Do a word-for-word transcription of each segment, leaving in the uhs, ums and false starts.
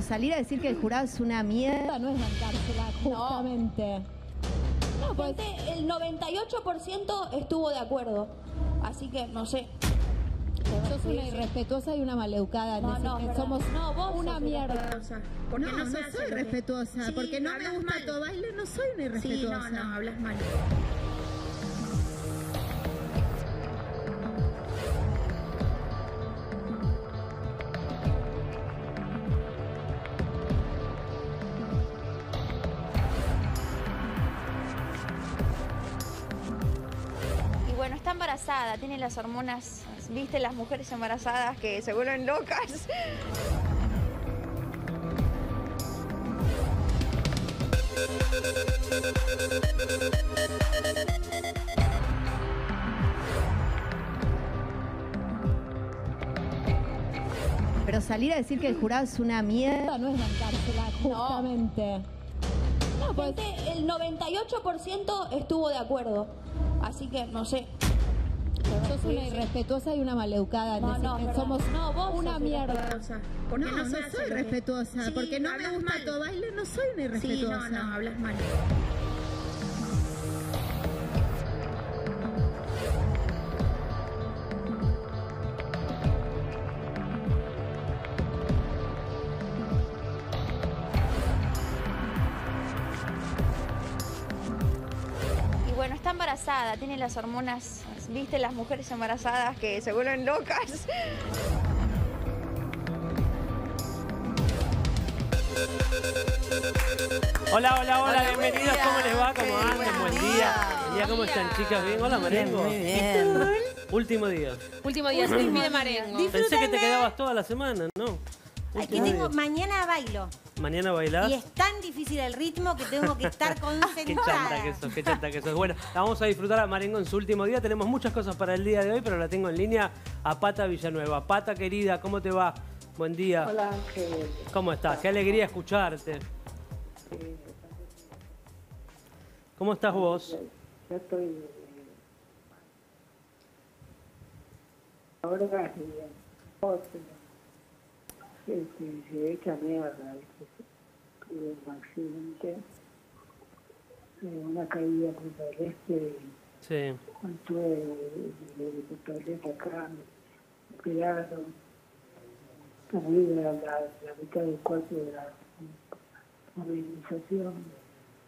Pero salir a decir que el jurado es una mierda no es bancársela, justamente. No, no pues el noventa y ocho por ciento estuvo de acuerdo. Así que, no sé. Sos una irrespetuosa y una maleducada. No, no, que pero, somos no, vos una sos mierda. Porque no, no, no, se no hace soy lo que- respetuosa. Sí, porque no me hablas gusta mal. todo baile, no soy una irrespetuosa. Sí, no, no, hablas mal. Y bueno, está embarazada, tiene las hormonas, ¿viste? Las mujeres embarazadas que se vuelven locas. Pero salir a decir que el jurado es una mierda no es bancársela, justamente. No, pues el noventa y ocho por ciento estuvo de acuerdo. Así que, no sé. Sos una irrespetuosa y una maleducada. No, no, que pero, somos no, vos una sos mierda. Irrespetuosa. Porque No, no, no, se hace soy lo que- respetuosa. Sí, porque no me hablas gusta mal. todo baile, no soy una Sí, irrespetuosa. no, no, hablas mal. Y bueno, está embarazada, tiene las hormonas, ¿viste? Las mujeres embarazadas que se vuelven locas. Hola, hola, hola, Hola, bienvenidos, buen día. ¿cómo les va? ¿Cómo Sí, andan? buen Buen día. día. Buen día, ¿cómo están, chicas? ¿Bien? Hola, Marengo. Muy bien. Último día. Último día, soy de Marengo. Pensé que te quedabas toda la semana, ¿no? Ay, que Último tengo, día. mañana bailo. ¿Mañana bailás? Y es tan difícil el ritmo que tengo que estar Qué concentrada. chanta que sos, qué chanta que sos. Bueno, la vamos a disfrutar a Marengo en su último día. Tenemos muchas cosas para el día de hoy, pero la tengo en línea a Pata Villanueva. Pata, querida, ¿cómo te va? Buen día. Hola, Ángel. ¿Cómo estás? Qué alegría escucharte. ¿Cómo estás vos? Yo estoy eh, ahora bien. Este, se echa mierda. Tuve un accidente, eh, una caída en Punta del Este. Sí. Cuando estuve de Punta del Este acá, me operaron. Perdí la, la, la mitad del cuerpo de la movilización.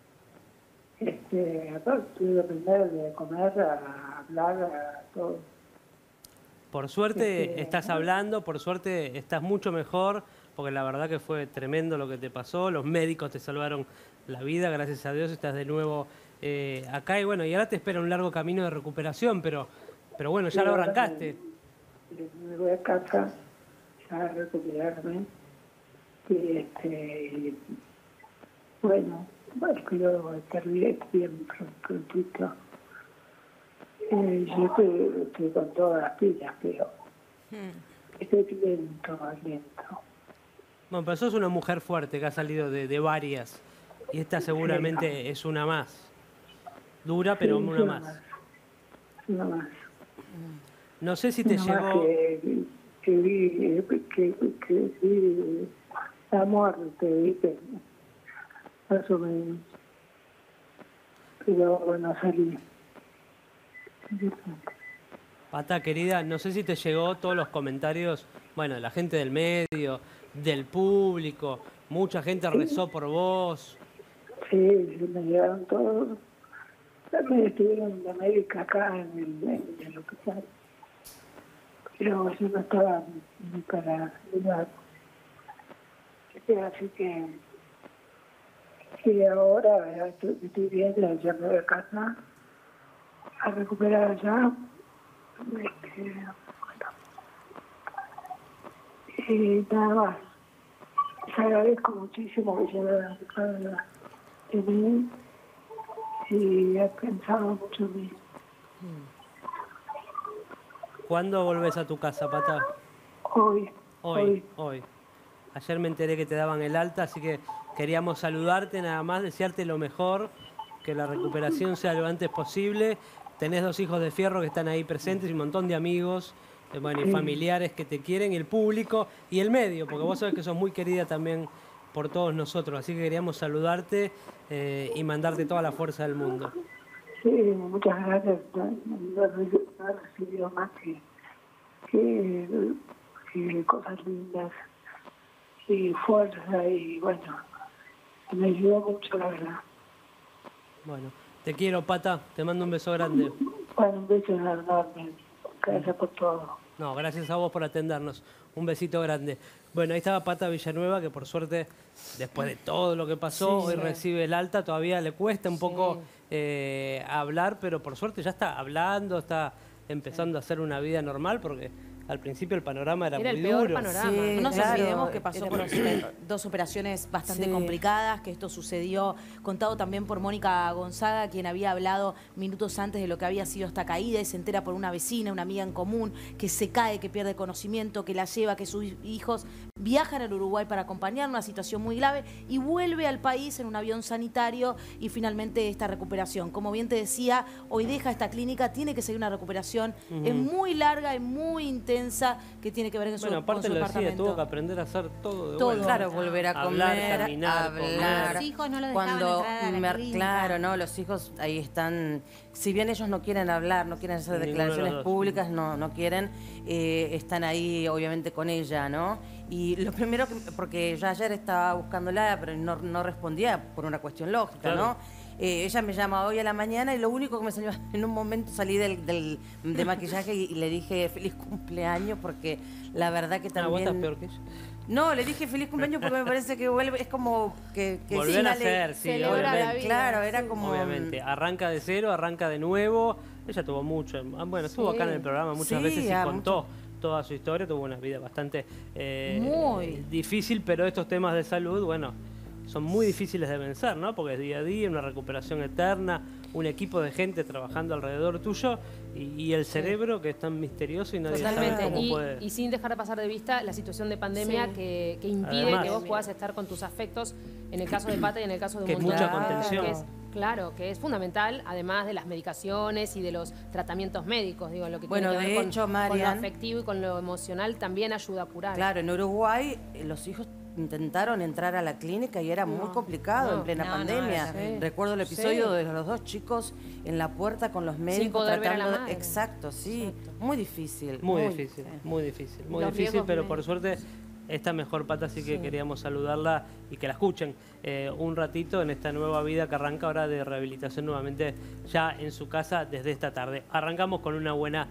Este, aparte tuve que aprender de comer, a hablar, a todo. Por suerte Este, estás hablando, por suerte estás mucho mejor, porque la verdad que fue tremendo lo que te pasó. Los médicos te salvaron la vida, gracias a Dios estás de nuevo eh, acá. Y bueno, y ahora te espera un largo camino de recuperación, pero, pero bueno, ya Sí, lo ahora arrancaste. Me, me voy a casa ya a recuperarme. Y este, bueno, bueno, quiero estar bien, bien prontito. Eh, yo estoy, estoy con todas las pilas, pero estoy lento, lento. Bueno, pero sos una mujer fuerte que ha salido de, de varias, y esta seguramente es una más. Dura, pero Sí, una sí, más. Una más. No sé si te Una más llegó... que, que vi, que, que, que vi la muerte, ¿viste? Más o menos. Pero bueno, salí. Pata, querida, no sé si te llegó todos los comentarios, bueno, de la gente del medio, del público, mucha gente rezó por vos. Sí, se me llegaron todos. También estuvieron en América acá en el, en el hospital. Pero yo no estaba ni para ayudar. Así que, que ahora ya estoy, estoy bien, ya ya me voy a casa a recuperar allá. Este, y nada más. Les agradezco muchísimo que se hayan fijado en mí y he pensado mucho en mí. ¿Cuándo volvés a tu casa, Pata? Hoy, Hoy, hoy. hoy. Ayer me enteré que te daban el alta, así que queríamos saludarte nada más, desearte lo mejor, que la recuperación sea lo antes posible. Tenés dos hijos de fierro que están ahí presentes y un montón de amigos eh, bueno, y familiares que te quieren, y el público y el medio, porque vos sabés que sos muy querida también por todos nosotros, así que queríamos saludarte eh, y mandarte toda la fuerza del mundo. Sí, muchas gracias. No, no, no he recibido más que, que, que cosas lindas y fuerza, y bueno, me ayudó mucho, la verdad. Bueno, te quiero, Pata, te mando un beso grande. Bueno, un beso enorme. Gracias por todo. No, gracias a vos por atendernos. Un besito grande. Bueno, ahí estaba Pata Villanueva, que por suerte, después de todo lo que pasó, Sí, hoy sí. recibe el alta. Todavía le cuesta un Sí. poco eh, hablar, pero por suerte ya está hablando, está empezando a hacer una vida normal, porque al principio el panorama era, Era muy el peor duro. panorama. No Sí, nos claro, olvidemos que pasó era- por oper- dos operaciones bastante Sí. complicadas, que esto sucedió, contado también por Mónica Gonzaga, quien había hablado minutos antes de lo que había sido esta caída, y se entera por una vecina, una amiga en común, que se cae, que pierde conocimiento, que la lleva, que sus hijos viajan al Uruguay para acompañar, una situación muy grave, y vuelve al país en un avión sanitario, y finalmente esta recuperación. Como bien te decía, hoy deja esta clínica, tiene que seguir una recuperación, Ujú. es muy larga y muy intensa, que tiene que ver con su, Bueno, con aparte su lo decía, departamento. tuvo que aprender a hacer todo de Todo. vuelta. Claro, volver a Hablar, comer, caminar, hablar. Los hijos no los dejaban Cuando entrar a la mer- clínica. Claro, no, los hijos ahí están, si bien ellos no quieren hablar, no quieren hacer Ninguno de los declaraciones dos. públicas, no, no quieren, eh, están ahí obviamente con ella, ¿no? Y lo primero que, porque yo ayer estaba buscándola, pero no, no respondía por una cuestión lógica, Claro. ¿no? Eh, ella me llama hoy a la mañana y lo único que me salió, en un momento salí del, del de maquillaje y, y le dije feliz cumpleaños, porque la verdad que Ah, vos también... estás peor que ella. No, le dije feliz cumpleaños porque me parece que vuelve, es como que... que Volver sí, a dale, hacer, sí, celebra obviamente. la vida. Claro, era como... Obviamente, arranca de cero, arranca de nuevo. Ella tuvo mucho, ah, bueno, estuvo Sí. acá en el programa muchas Sí, veces y ah, contó toda su historia, tuvo una vida bastante eh, Muy. difícil, pero estos temas de salud, bueno, son muy difíciles de vencer, ¿no? Porque es día a día, una recuperación eterna, un equipo de gente trabajando alrededor tuyo y, y el cerebro que es tan misterioso y nadie sabe Totalmente. cómo Y, puede... y sin dejar de pasar de vista la situación de pandemia Sí. que, que impide Además. que vos puedas estar con tus afectos, en el caso de Pata y en el caso de un Que es montón mucha de gente, contención. que es- claro, que es fundamental, además de las medicaciones y de los tratamientos médicos, digo, lo que Bueno, tiene que de ver con, hecho, con lo Marian- afectivo y con lo emocional también ayuda a curar. Claro, en Uruguay eh, los hijos intentaron entrar a la clínica y era muy complicado no, en plena no, no, pandemia. era terrible. Recuerdo el episodio Sí. de los dos chicos en la puerta con los médicos poder ver a la tratando de- madre. Exacto, sí, muy difícil. Muy difícil, muy difícil, muy Los difícil, riesgos pero me- por suerte está mejor, Pata, así que queríamos saludarla y que la escuchen eh, un ratito en esta nueva vida que arranca ahora de rehabilitación nuevamente ya en su casa desde esta tarde. Arrancamos con una buena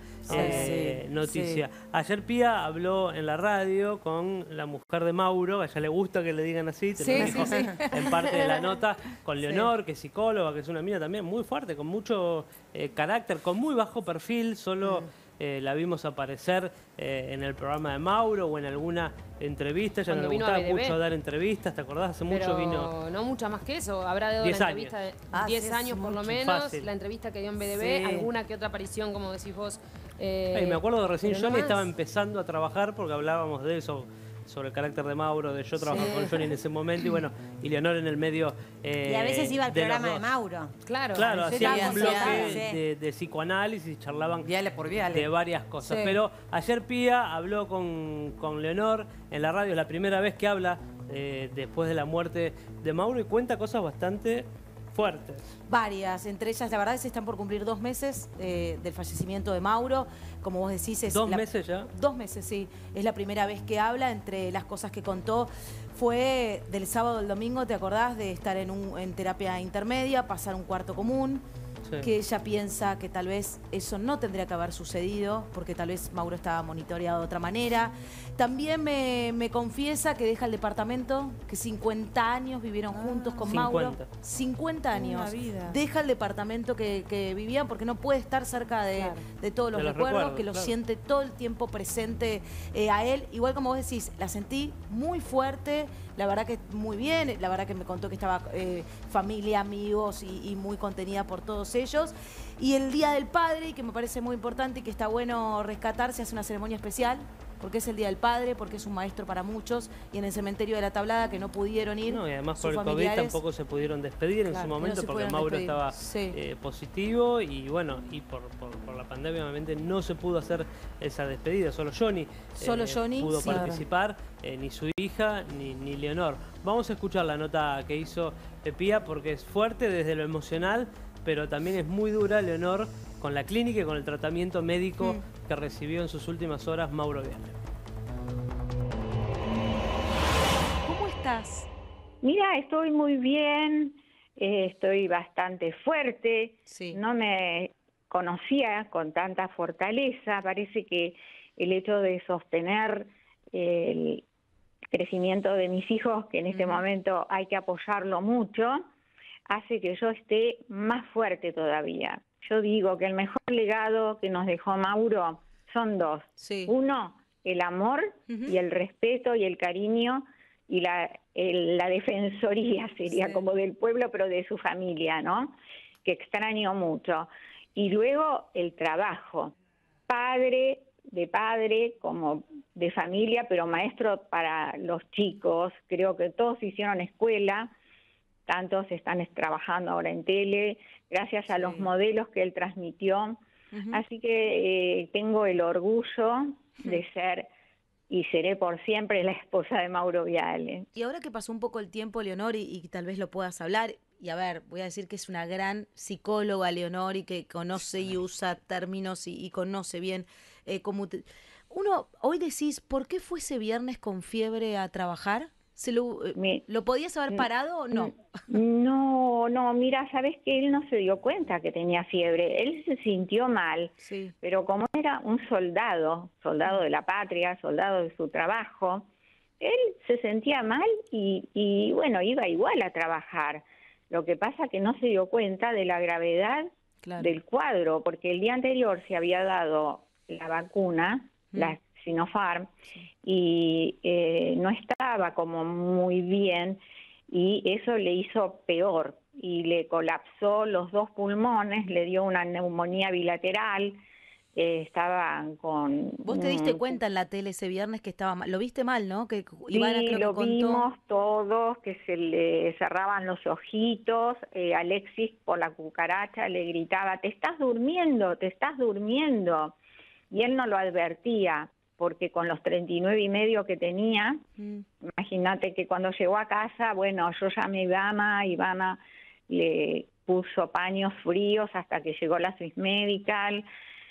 eh, sí, noticia. sí. Ayer Pía habló en la radio con la mujer de Mauro, a ella le gusta que le digan así, te lo Sí, dijo sí, sí. en parte de la nota, con Leonor, que es psicóloga, que es una mina también muy fuerte, con mucho eh, carácter, con muy bajo perfil, solo... Mm. Eh, la vimos aparecer eh, en el programa de Mauro o en alguna entrevista. Ella no Cuando le vino a gustaba B D B. mucho dar entrevistas, ¿te acordás? Hace Pero mucho vino. no mucha más que eso. Habrá dado Diez la años. entrevista de Ah, diez sí, es años por lo mucho. menos, Fácil. la entrevista que dio en B D B, Sí. alguna que otra aparición, como decís vos. eh, Ay, me acuerdo de recién pero no Johnny más. estaba empezando a trabajar porque hablábamos de eso, sobre el carácter de Mauro, de yo trabajar Sí. con Johnny en ese momento y bueno, y Leonor en el medio. eh, Y a veces iba al de los programa de dos. Mauro. Claro, Claro, Sí, hacían sí, un sí, bloque sí. de, de psicoanálisis, charlaban Viale por viale. de varias cosas. Sí. Pero ayer Pía habló con, con Leonor en la radio, es la primera vez que habla eh, después de la muerte de Mauro y cuenta cosas bastante fuertes. Varias, entre ellas, la verdad, se están por cumplir dos meses eh, del fallecimiento de Mauro. Como vos decís, es ¿Dos la- meses ya? Dos meses, sí. Es la primera vez que habla. Entre las cosas que contó fue del sábado al domingo, ¿te acordás? De estar en, un, en terapia intermedia, pasar un cuarto común. Sí. Que ella piensa que tal vez eso no tendría que haber sucedido, porque tal vez Mauro estaba monitoreado de otra manera. También me, me confiesa que deja el departamento, que cincuenta años vivieron juntos con Mauro. cincuenta. cincuenta años. Una vida. Deja el departamento que, que vivían porque no puede estar cerca de, Claro. de todos los De los recuerdos, recuerdos, que lo claro. siente todo el tiempo presente eh, a él. Igual como vos decís, la sentí muy fuerte, la verdad que muy bien, la verdad que me contó que estaba eh, familia, amigos y, y muy contenida por todos ellos. Y el Día del Padre, y que me parece muy importante y que está bueno rescatar, se hace una ceremonia especial porque es el Día del Padre, porque es un maestro para muchos, y en el cementerio de La Tablada, que no pudieron ir. No, y además sus por el familiares, COVID tampoco se pudieron despedir claro, en su no momento se porque pudieron Mauro despedir. estaba Sí. eh, positivo y bueno, y por, por, por la pandemia obviamente no se pudo hacer esa despedida, solo Johnny, Solo eh, Johnny, pudo sí. participar, eh, ni su hija ni, ni Leonor. Vamos a escuchar la nota que hizo Pía porque es fuerte desde lo emocional, pero también es muy dura, Leonor, con la clínica y con el tratamiento médico mm. que recibió en sus últimas horas Mauro Viale. ¿Cómo estás? Mira, estoy muy bien, eh, estoy bastante fuerte, sí. no me conocía con tanta fortaleza, parece que el hecho de sostener el crecimiento de mis hijos, que en este uh-huh. momento hay que apoyarlo mucho, hace que yo esté más fuerte todavía. Yo digo que el mejor legado que nos dejó Mauro son dos. Sí. Uno, el amor uh-huh. y el respeto y el cariño y la, el, la defensoría sería sí. como del pueblo, pero de su familia, ¿no? Que extraño mucho. Y luego el trabajo, padre de padre como de familia, pero maestro para los chicos. Creo que todos hicieron escuela, tantos están trabajando ahora en tele, gracias a sí. los modelos que él transmitió. Uh-huh. Así que eh, tengo el orgullo de ser y seré por siempre la esposa de Mauro Viale. Y ahora que pasó un poco el tiempo, Leonor, y, y tal vez lo puedas hablar, y a ver, voy a decir que es una gran psicóloga, Leonor, y que conoce y usa términos y, y conoce bien eh, cómo... Te... Uno, hoy decís, ¿por qué fue ese viernes con fiebre a trabajar? ¿Se lo, eh, Me, ¿Lo podías haber parado o no? No, no, mira, sabes que él no se dio cuenta que tenía fiebre. Él se sintió mal, sí. pero como era un soldado, soldado de la patria, soldado de su trabajo, él se sentía mal y, y bueno, iba igual a trabajar. Lo que pasa que no se dio cuenta de la gravedad claro. del cuadro, porque el día anterior se había dado la vacuna, mm. la Sinopharm, y eh, no estaba como muy bien y eso le hizo peor y le colapsó los dos pulmones, le dio una neumonía bilateral, eh, estaban con... ¿Vos te diste cuenta en la tele ese viernes que estaba mal? ¿Lo viste mal, no? Que sí, Ivana, creo lo que contó... vimos todos, que se le cerraban los ojitos, eh, Alexis por la cucaracha le gritaba, te estás durmiendo, te estás durmiendo, y él no lo advertía, porque con los treinta y nueve y medio que tenía, mm. imagínate que cuando llegó a casa, bueno, yo llamé a Ivana, Ivana le puso paños fríos hasta que llegó la Swiss Medical,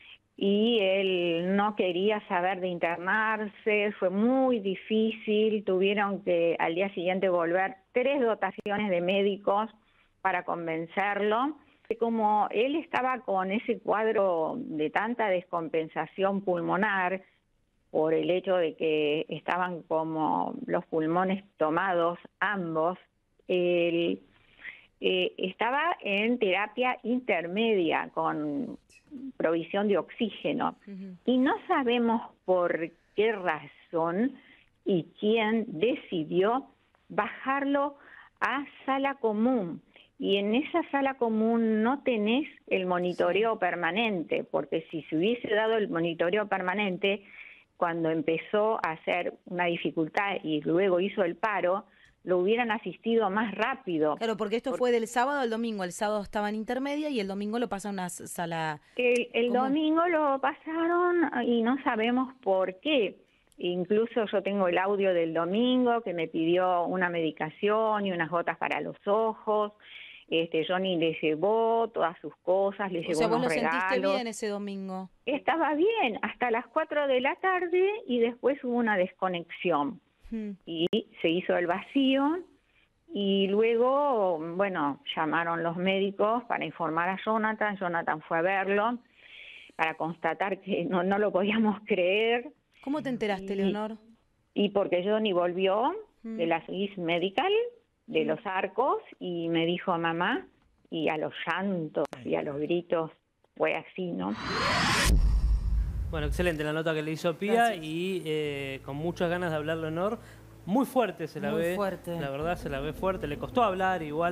y él no quería saber de internarse, fue muy difícil, tuvieron que al día siguiente volver tres dotaciones de médicos para convencerlo. Como él estaba con ese cuadro de tanta descompensación pulmonar, por el hecho de que estaban como los pulmones tomados ambos, él eh, estaba en terapia intermedia con provisión de oxígeno. Uh-huh. Y no sabemos por qué razón y quién decidió bajarlo a sala común. Y en esa sala común no tenés el monitoreo sí. permanente, porque si se hubiese dado el monitoreo permanente, cuando empezó a hacer una dificultad y luego hizo el paro, lo hubieran asistido más rápido. Claro, porque esto porque fue del sábado al domingo. El sábado estaba en intermedia y el domingo lo pasaron a una sala... El, el domingo lo pasaron y no sabemos por qué. Incluso yo tengo el audio del domingo que me pidió una medicación y unas gotas para los ojos. Este, Johnny le llevó todas sus cosas, le o llevó sea, unos ¿vos lo regalos. sentiste bien ese domingo? Estaba bien, hasta las cuatro de la tarde y después hubo una desconexión. Hmm. Y se hizo el vacío y luego, bueno, llamaron los médicos para informar a Jonathan. Jonathan fue a verlo para constatar que no, no lo podíamos creer. ¿Cómo te enteraste, y, Leonor? Y porque Johnny volvió hmm. de la Swiss Medical, de los Arcos, y me dijo mamá, y a los llantos y a los gritos fue así, ¿no? Bueno, excelente la nota que le hizo Pía. Gracias. Y eh, con muchas ganas de hablar, Leonor. Muy fuerte se la Muy ve, fuerte. La verdad se la ve fuerte, le costó hablar, igual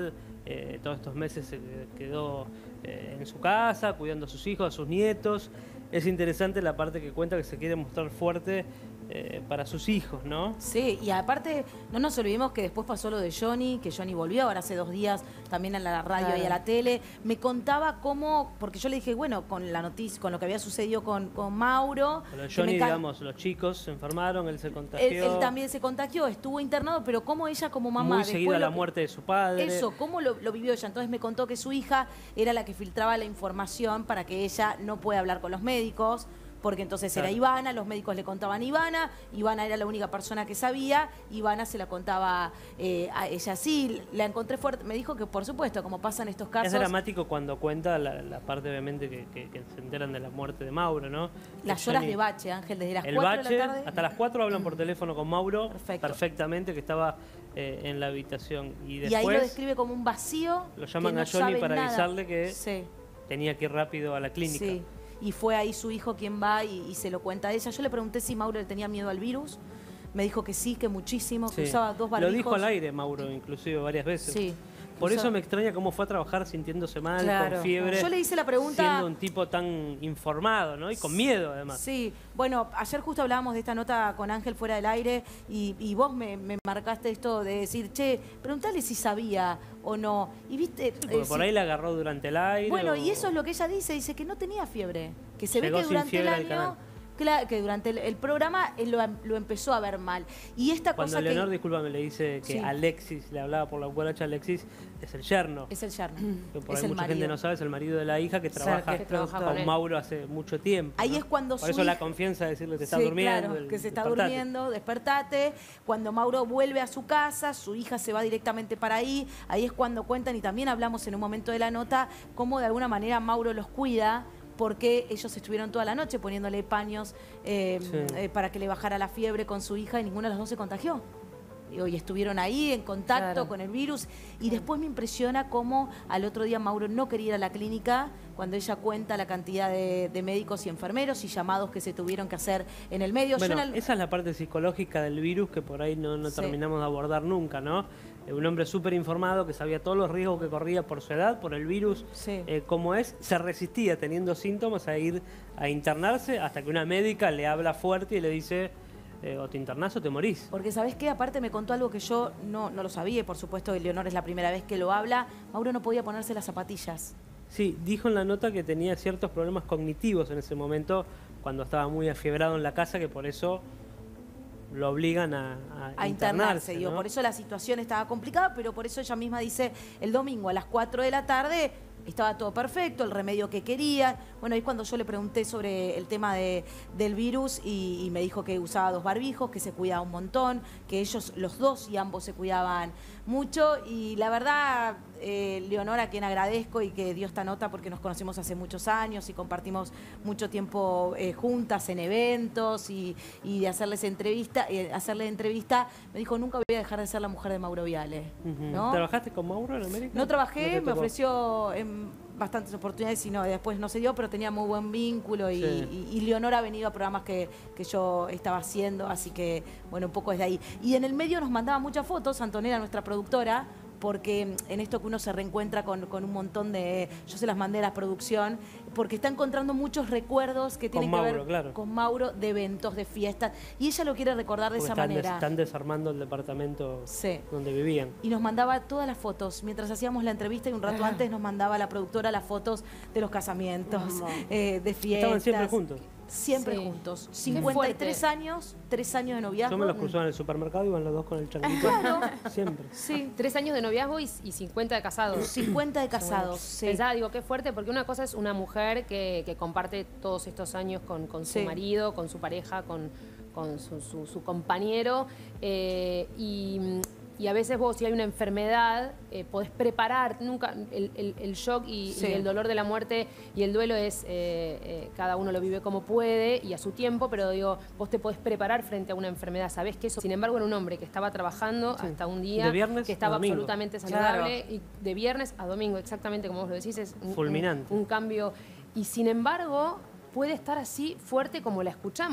eh, todos estos meses se quedó eh, en su casa, cuidando a sus hijos, a sus nietos. Es interesante la parte que cuenta que se quiere mostrar fuerte eh, para sus hijos, ¿no? Sí, y aparte no nos olvidemos que después pasó lo de Johnny, que Johnny volvió ahora hace dos días también a la radio Claro. y a la tele. Me contaba cómo, porque yo le dije, bueno, con la noticia, con lo que había sucedido con, con Mauro. Con lo de que Johnny, me ca- digamos, los chicos se enfermaron, él se contagió. Él, él también se contagió, estuvo internado, pero cómo ella como mamá... Muy seguido después a la lo- muerte de su padre. Eso, ¿cómo lo, lo vivió ella? Entonces me contó que su hija era la que filtraba la información para que ella no pueda hablar con los médicos, porque entonces Claro. era Ivana, los médicos le contaban a Ivana, Ivana era la única persona que sabía, Ivana se la contaba eh, a ella sí, la encontré fuerte, me dijo que por supuesto, como pasa en estos Es casos, dramático cuando cuenta la, la parte, obviamente, que, que- que se enteran de la muerte de Mauro, ¿no? las Que horas Johnny- de bache, Ángel, desde las El cuatro bache, de la tarde. hasta las cuatro hablan por teléfono con Mauro Perfecto. perfectamente, que estaba eh, en la habitación. Y Y ahí después lo describe como un vacío. lo llaman que no a Johnny sabe para nada. avisarle que Sí. tenía que ir rápido a la clínica. Sí, y fue ahí su hijo quien va y, y se lo cuenta a ella. Yo le pregunté si Mauro le tenía miedo al virus. Me dijo que sí, que muchísimo, que Sí. usaba dos barbijos. Lo dijo al aire Mauro, inclusive, varias veces. Sí. Por Usaba- eso me extraña cómo fue a trabajar sintiéndose mal, Claro. con fiebre. Yo le hice la pregunta- Siendo un tipo tan informado, ¿no? Y con miedo, además. Sí, bueno, ayer justo hablábamos de esta nota con Ángel fuera del aire y, y vos me, me marcaste esto de decir, che, preguntale si sabía o no. Y viste... Porque eh, por si- ahí la agarró durante el aire. Bueno, o- y eso es lo que ella dice, dice que no tenía fiebre, que se Llegó ve que sin durante el fiebre al año, canal. cla- que durante el, el programa él lo, lo empezó a ver mal. Y esta Cuando cosa Leonor, que... discúlpame, le dice que Sí. Alexis, le hablaba por la cucaracha, Alexis es el yerno. Es el yerno, Que por es ahí el mucha marido. gente no sabe, es el marido de la hija que Claro, trabaja, que trabaja con, con él. Mauro hace mucho tiempo. Ahí ¿no? es cuando Por su eso la hija- confianza de decirle te está Sí, durmiendo. claro, el- que se está despertate. durmiendo, despertate. Cuando Mauro vuelve a su casa, su hija se va directamente para ahí. Ahí es cuando cuentan, y también hablamos en un momento de la nota, cómo de alguna manera Mauro los cuida, porque ellos estuvieron toda la noche poniéndole paños eh, Sí. eh, para que le bajara la fiebre con su hija y ninguna de las dos se contagió. Y hoy estuvieron ahí en contacto Claro. con el virus. Y después me impresiona cómo al otro día Mauro no quería ir a la clínica cuando ella cuenta la cantidad de, de médicos y enfermeros y llamados que se tuvieron que hacer en el medio. Yo Bueno, en el- esa es la parte psicológica del virus que por ahí no, no Sí. terminamos de abordar nunca, ¿no? Eh, Un hombre súper informado que sabía todos los riesgos que corría por su edad, por el virus, Sí. eh, como es, se resistía teniendo síntomas a ir a internarse hasta que una médica le habla fuerte y le dice, eh, o te internás o te morís. Porque, ¿sabés qué? Aparte me contó algo que yo no, no lo sabía, y por supuesto Leonor es la primera vez que lo habla. Mauro no podía ponerse las zapatillas. Sí, dijo en la nota que tenía ciertos problemas cognitivos en ese momento, cuando estaba muy afiebrado en la casa, que por eso lo obligan a, a, A internarse, internarse, digo, ¿no? por eso la situación estaba complicada, pero por eso ella misma dice, el domingo a las cuatro de la tarde estaba todo perfecto, el remedio que quería. Bueno, ahí es cuando yo le pregunté sobre el tema de, del virus y, y me dijo que usaba dos barbijos, que se cuidaba un montón, que ellos, los dos y ambos se cuidaban mucho. Y la verdad, eh, Leonor, a quien agradezco y que dio esta nota porque nos conocemos hace muchos años y compartimos mucho tiempo eh, juntas en eventos y, y de hacerles entrevista, eh, hacerle entrevista, me dijo, nunca voy a dejar de ser la mujer de Mauro Viale. Ujú. ¿no? ¿Trabajaste con Mauro en América? No trabajé, te me tocó? ofreció en bastantes oportunidades y no, después no se dio, pero tenía muy buen vínculo y, Sí. y- y Leonor ha venido a programas que, que yo estaba haciendo, así que bueno, un poco es de ahí. Y en el medio nos mandaba muchas fotos, Antonella, nuestra productora, porque en esto que uno se reencuentra con, con un montón de... Yo se las mandé a la producción, porque está encontrando muchos recuerdos que Con tienen que Mauro, ver claro. con Mauro, de eventos, de fiestas, y ella lo quiere recordar de Porque esa están, des- manera. están desarmando el departamento Sí. donde vivían. Y nos mandaba todas las fotos. Mientras hacíamos la entrevista y un rato antes nos mandaba la productora las fotos de los casamientos, eh, de fiestas. Estaban siempre juntos. Siempre Sí. juntos. Qué cincuenta y tres fuerte. años, tres años de noviazgo. Yo me los cruzaba en el supermercado y iban los dos con el changuito. Claro. Siempre. Sí, Tres años de noviazgo y, y cincuenta de casados. cincuenta de casados. Sí. Pensaba, digo, qué fuerte, porque una cosa es una mujer que, que comparte todos estos años con, con su Sí. marido, con su pareja, con, con su, su- su compañero, eh, y, y a veces vos, si hay una enfermedad, eh, podés preparar, nunca, el, el- el shock y, Sí. y el dolor de la muerte y el duelo es, eh, eh, cada uno lo vive como puede y a su tiempo, pero digo, vos te podés preparar frente a una enfermedad, sabés que eso, sin embargo, era un hombre que estaba trabajando Sí. hasta un día, De viernes que a estaba domingo. absolutamente saludable, y de viernes a domingo, exactamente como vos lo decís, es un, Fulminante. un- un cambio. Y sin embargo, puede estar así fuerte como la escuchamos.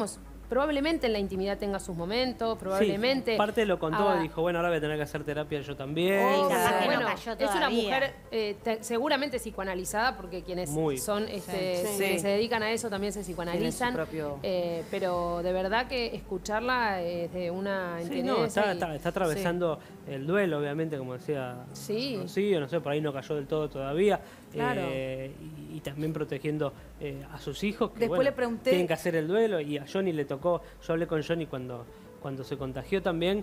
probablemente en la intimidad tenga sus momentos, probablemente... Sí, parte lo contó haga- y dijo, bueno, ahora voy a tener que hacer terapia yo también. Oh, capaz que no bueno, cayó es una todavía. mujer eh, te- seguramente psicoanalizada, porque quienes Muy. son este, Sí. que Sí. se dedican a eso también se psicoanalizan. Tiene su propio- eh, pero de verdad que escucharla es de una Sí, entereza no, está, y- está, está atravesando el duelo, obviamente, como decía Sí. Rocío, no sé, por ahí no cayó del todo todavía. Claro. eh, y, y también protegiendo eh, a sus hijos, que Después bueno, le pregunté- tienen que hacer el duelo, y a Johnny le tocó, yo hablé con Johnny cuando, cuando se contagió también,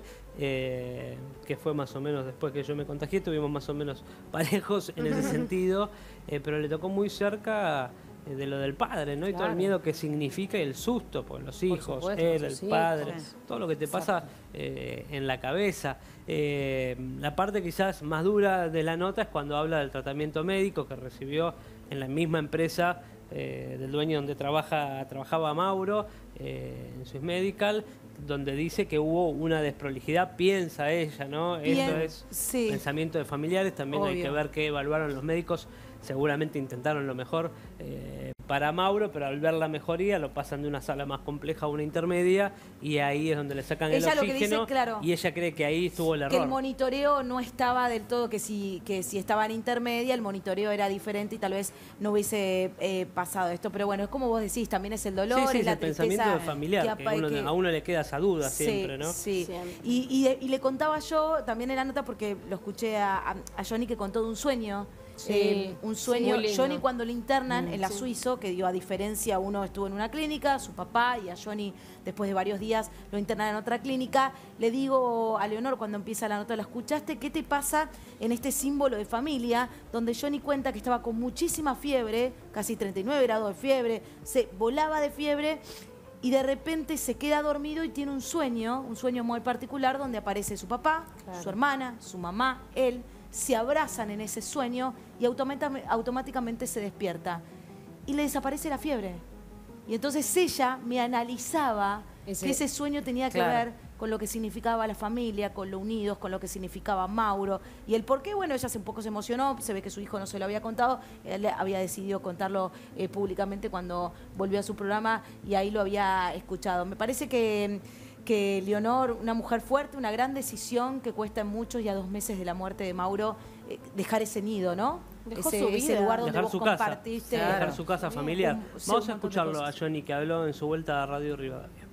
eh, que fue más o menos después que yo me contagié, tuvimos más o menos parejos en ese sentido, eh, pero le tocó muy cerca eh, de lo del padre, ¿no? Y todo el Claro. miedo que significa y el susto por los hijos, supuesto, él, por el sus padre, hijos. todo lo que te pasa eh, en la cabeza. Eh, la parte quizás más dura de la nota es cuando habla del tratamiento médico que recibió en la misma empresa eh, del dueño donde trabaja trabajaba Mauro, eh, en Swiss Medical, donde dice que hubo una desprolijidad, piensa ella, ¿no? Bien, Eso es sí. pensamiento de familiares, también hay Obvio. que ver qué evaluaron los médicos, seguramente intentaron lo mejor eh, para Mauro, pero al ver la mejoría lo pasan de una sala más compleja a una intermedia, y ahí es donde le sacan Ella el lo que oxígeno, dice, claro, y ella cree que ahí estuvo el que el error. monitoreo no estaba del todo, que si, que si estaba en intermedia, el monitoreo era diferente y tal vez no hubiese eh, pasado esto. Pero bueno, es como vos decís, también es el dolor, Sí, sí, es es la el pensamiento tristeza familiar, que que apa- uno- que- a uno le queda esa duda Sí, siempre, ¿no? Sí, Siempre. y, y, de- y le contaba yo también en la nota, porque lo escuché a, a- a Johnny que contó de un sueño. Sí, eh, un sí, sueño. muy lindo. Johnny, cuando le internan Mm, en la sí. Suizo, que dio a diferencia, uno estuvo en una clínica, su papá, y a Johnny, después de varios días, lo internan en otra clínica. Le digo a Leonor, cuando empieza la nota, ¿la escuchaste? ¿Qué te pasa en este símbolo de familia? Donde Johnny cuenta que estaba con muchísima fiebre, casi treinta y nueve grados de fiebre, se volaba de fiebre. Y de repente se queda dormido y tiene un sueño, un sueño muy particular, donde aparece su papá, Claro. su hermana, su mamá, él, se abrazan en ese sueño y automata- automáticamente se despierta. Y le desaparece la fiebre. Y entonces ella me analizaba Ese- que ese sueño tenía que Claro. ver con lo que significaba la familia, con lo unidos, con lo que significaba Mauro. Y el por qué, bueno, ella hace un poco se emocionó, se ve que su hijo no se lo había contado, él había decidido contarlo eh, públicamente cuando volvió a su programa y ahí lo había escuchado. Me parece que, que Leonor, una mujer fuerte, una gran decisión que cuesta en muchos, y a dos meses de la muerte de Mauro, eh, dejar ese nido, ¿no? Dejó ese, su ese vida. lugar donde Dejar vos su casa, compartiste. dejar su casa familiar. un- sí, Vamos un a montón de escucharlo a cosas. Johnny, que habló en su vuelta a Radio Rivadavia.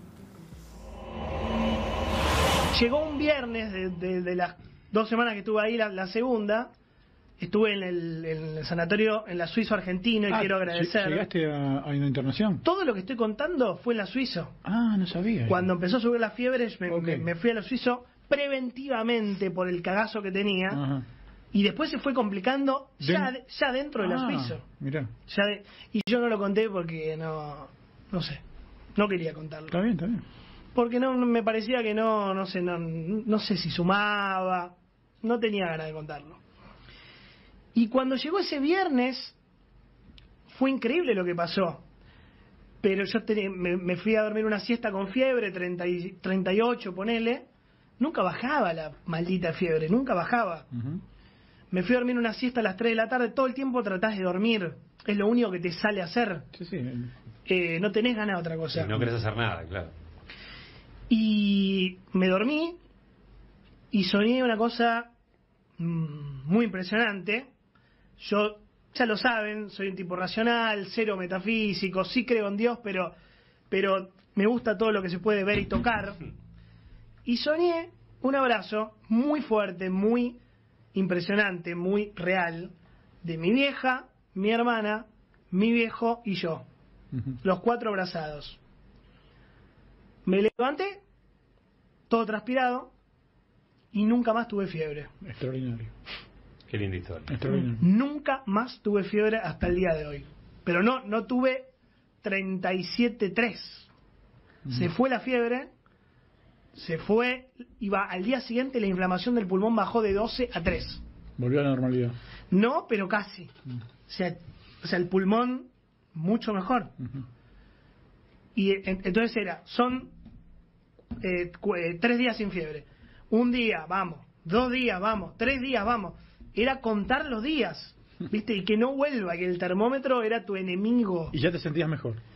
Llegó un viernes de, de- de las dos semanas que estuve ahí, la, la segunda, estuve en el, en el sanatorio en la Suizo argentino y Ah, quiero agradecer. ¿Llegaste a, a una internación? Todo lo que estoy contando fue en la Suizo. Ah, no sabía. Cuando empezó a subir la fiebre, me, Ok. me- me fui a la Suizo preventivamente por el cagazo que tenía. Ajá. Y después se fue complicando ya, Den- de- ya dentro de la Ah, Suizo. Mirá. Ya de- y yo no lo conté porque no, no sé, no quería contarlo. Está bien, está bien. Porque no me parecía que no, no sé, no, no sé si sumaba, no tenía ganas de contarlo. Y cuando llegó ese viernes, fue increíble lo que pasó. Pero yo tenía- me, me fui a dormir una siesta con fiebre, treinta y, treinta y ocho, ponele. Nunca bajaba la maldita fiebre, nunca bajaba. Ujú. Me fui a dormir una siesta a las tres de la tarde, todo el tiempo tratás de dormir. Es lo único que te sale a hacer. Sí, sí. Eh, no tenés ganas de otra cosa. Y no querés hacer nada, claro. Y me dormí y soñé una cosa mm, muy impresionante. Yo, ya lo saben, soy un tipo racional, cero metafísico, sí creo en Dios, pero, pero me gusta todo lo que se puede ver y tocar. Y soñé un abrazo muy fuerte, muy impresionante, muy real, de mi vieja, mi hermana, mi viejo y yo. Ujú. Los cuatro abrazados. Me levanté, todo transpirado, y nunca más tuve fiebre. Extraordinario. Qué linda historia. Extraordinario. Nunca más tuve fiebre hasta el día de hoy. Pero no, no tuve treinta y siete tres. Se fue la fiebre, se fue, iba al día siguiente la inflamación del pulmón bajó de doce a tres. Volvió a la normalidad. No, pero casi. O sea, o sea el pulmón mucho mejor. Ujú. Y en- entonces era, son eh, cu- eh, tres días sin fiebre. Un día, vamos. Dos días, vamos. Tres días, vamos. Era contar los días, ¿viste? Y que no vuelva, que el termómetro era tu enemigo. Y ya te sentías mejor.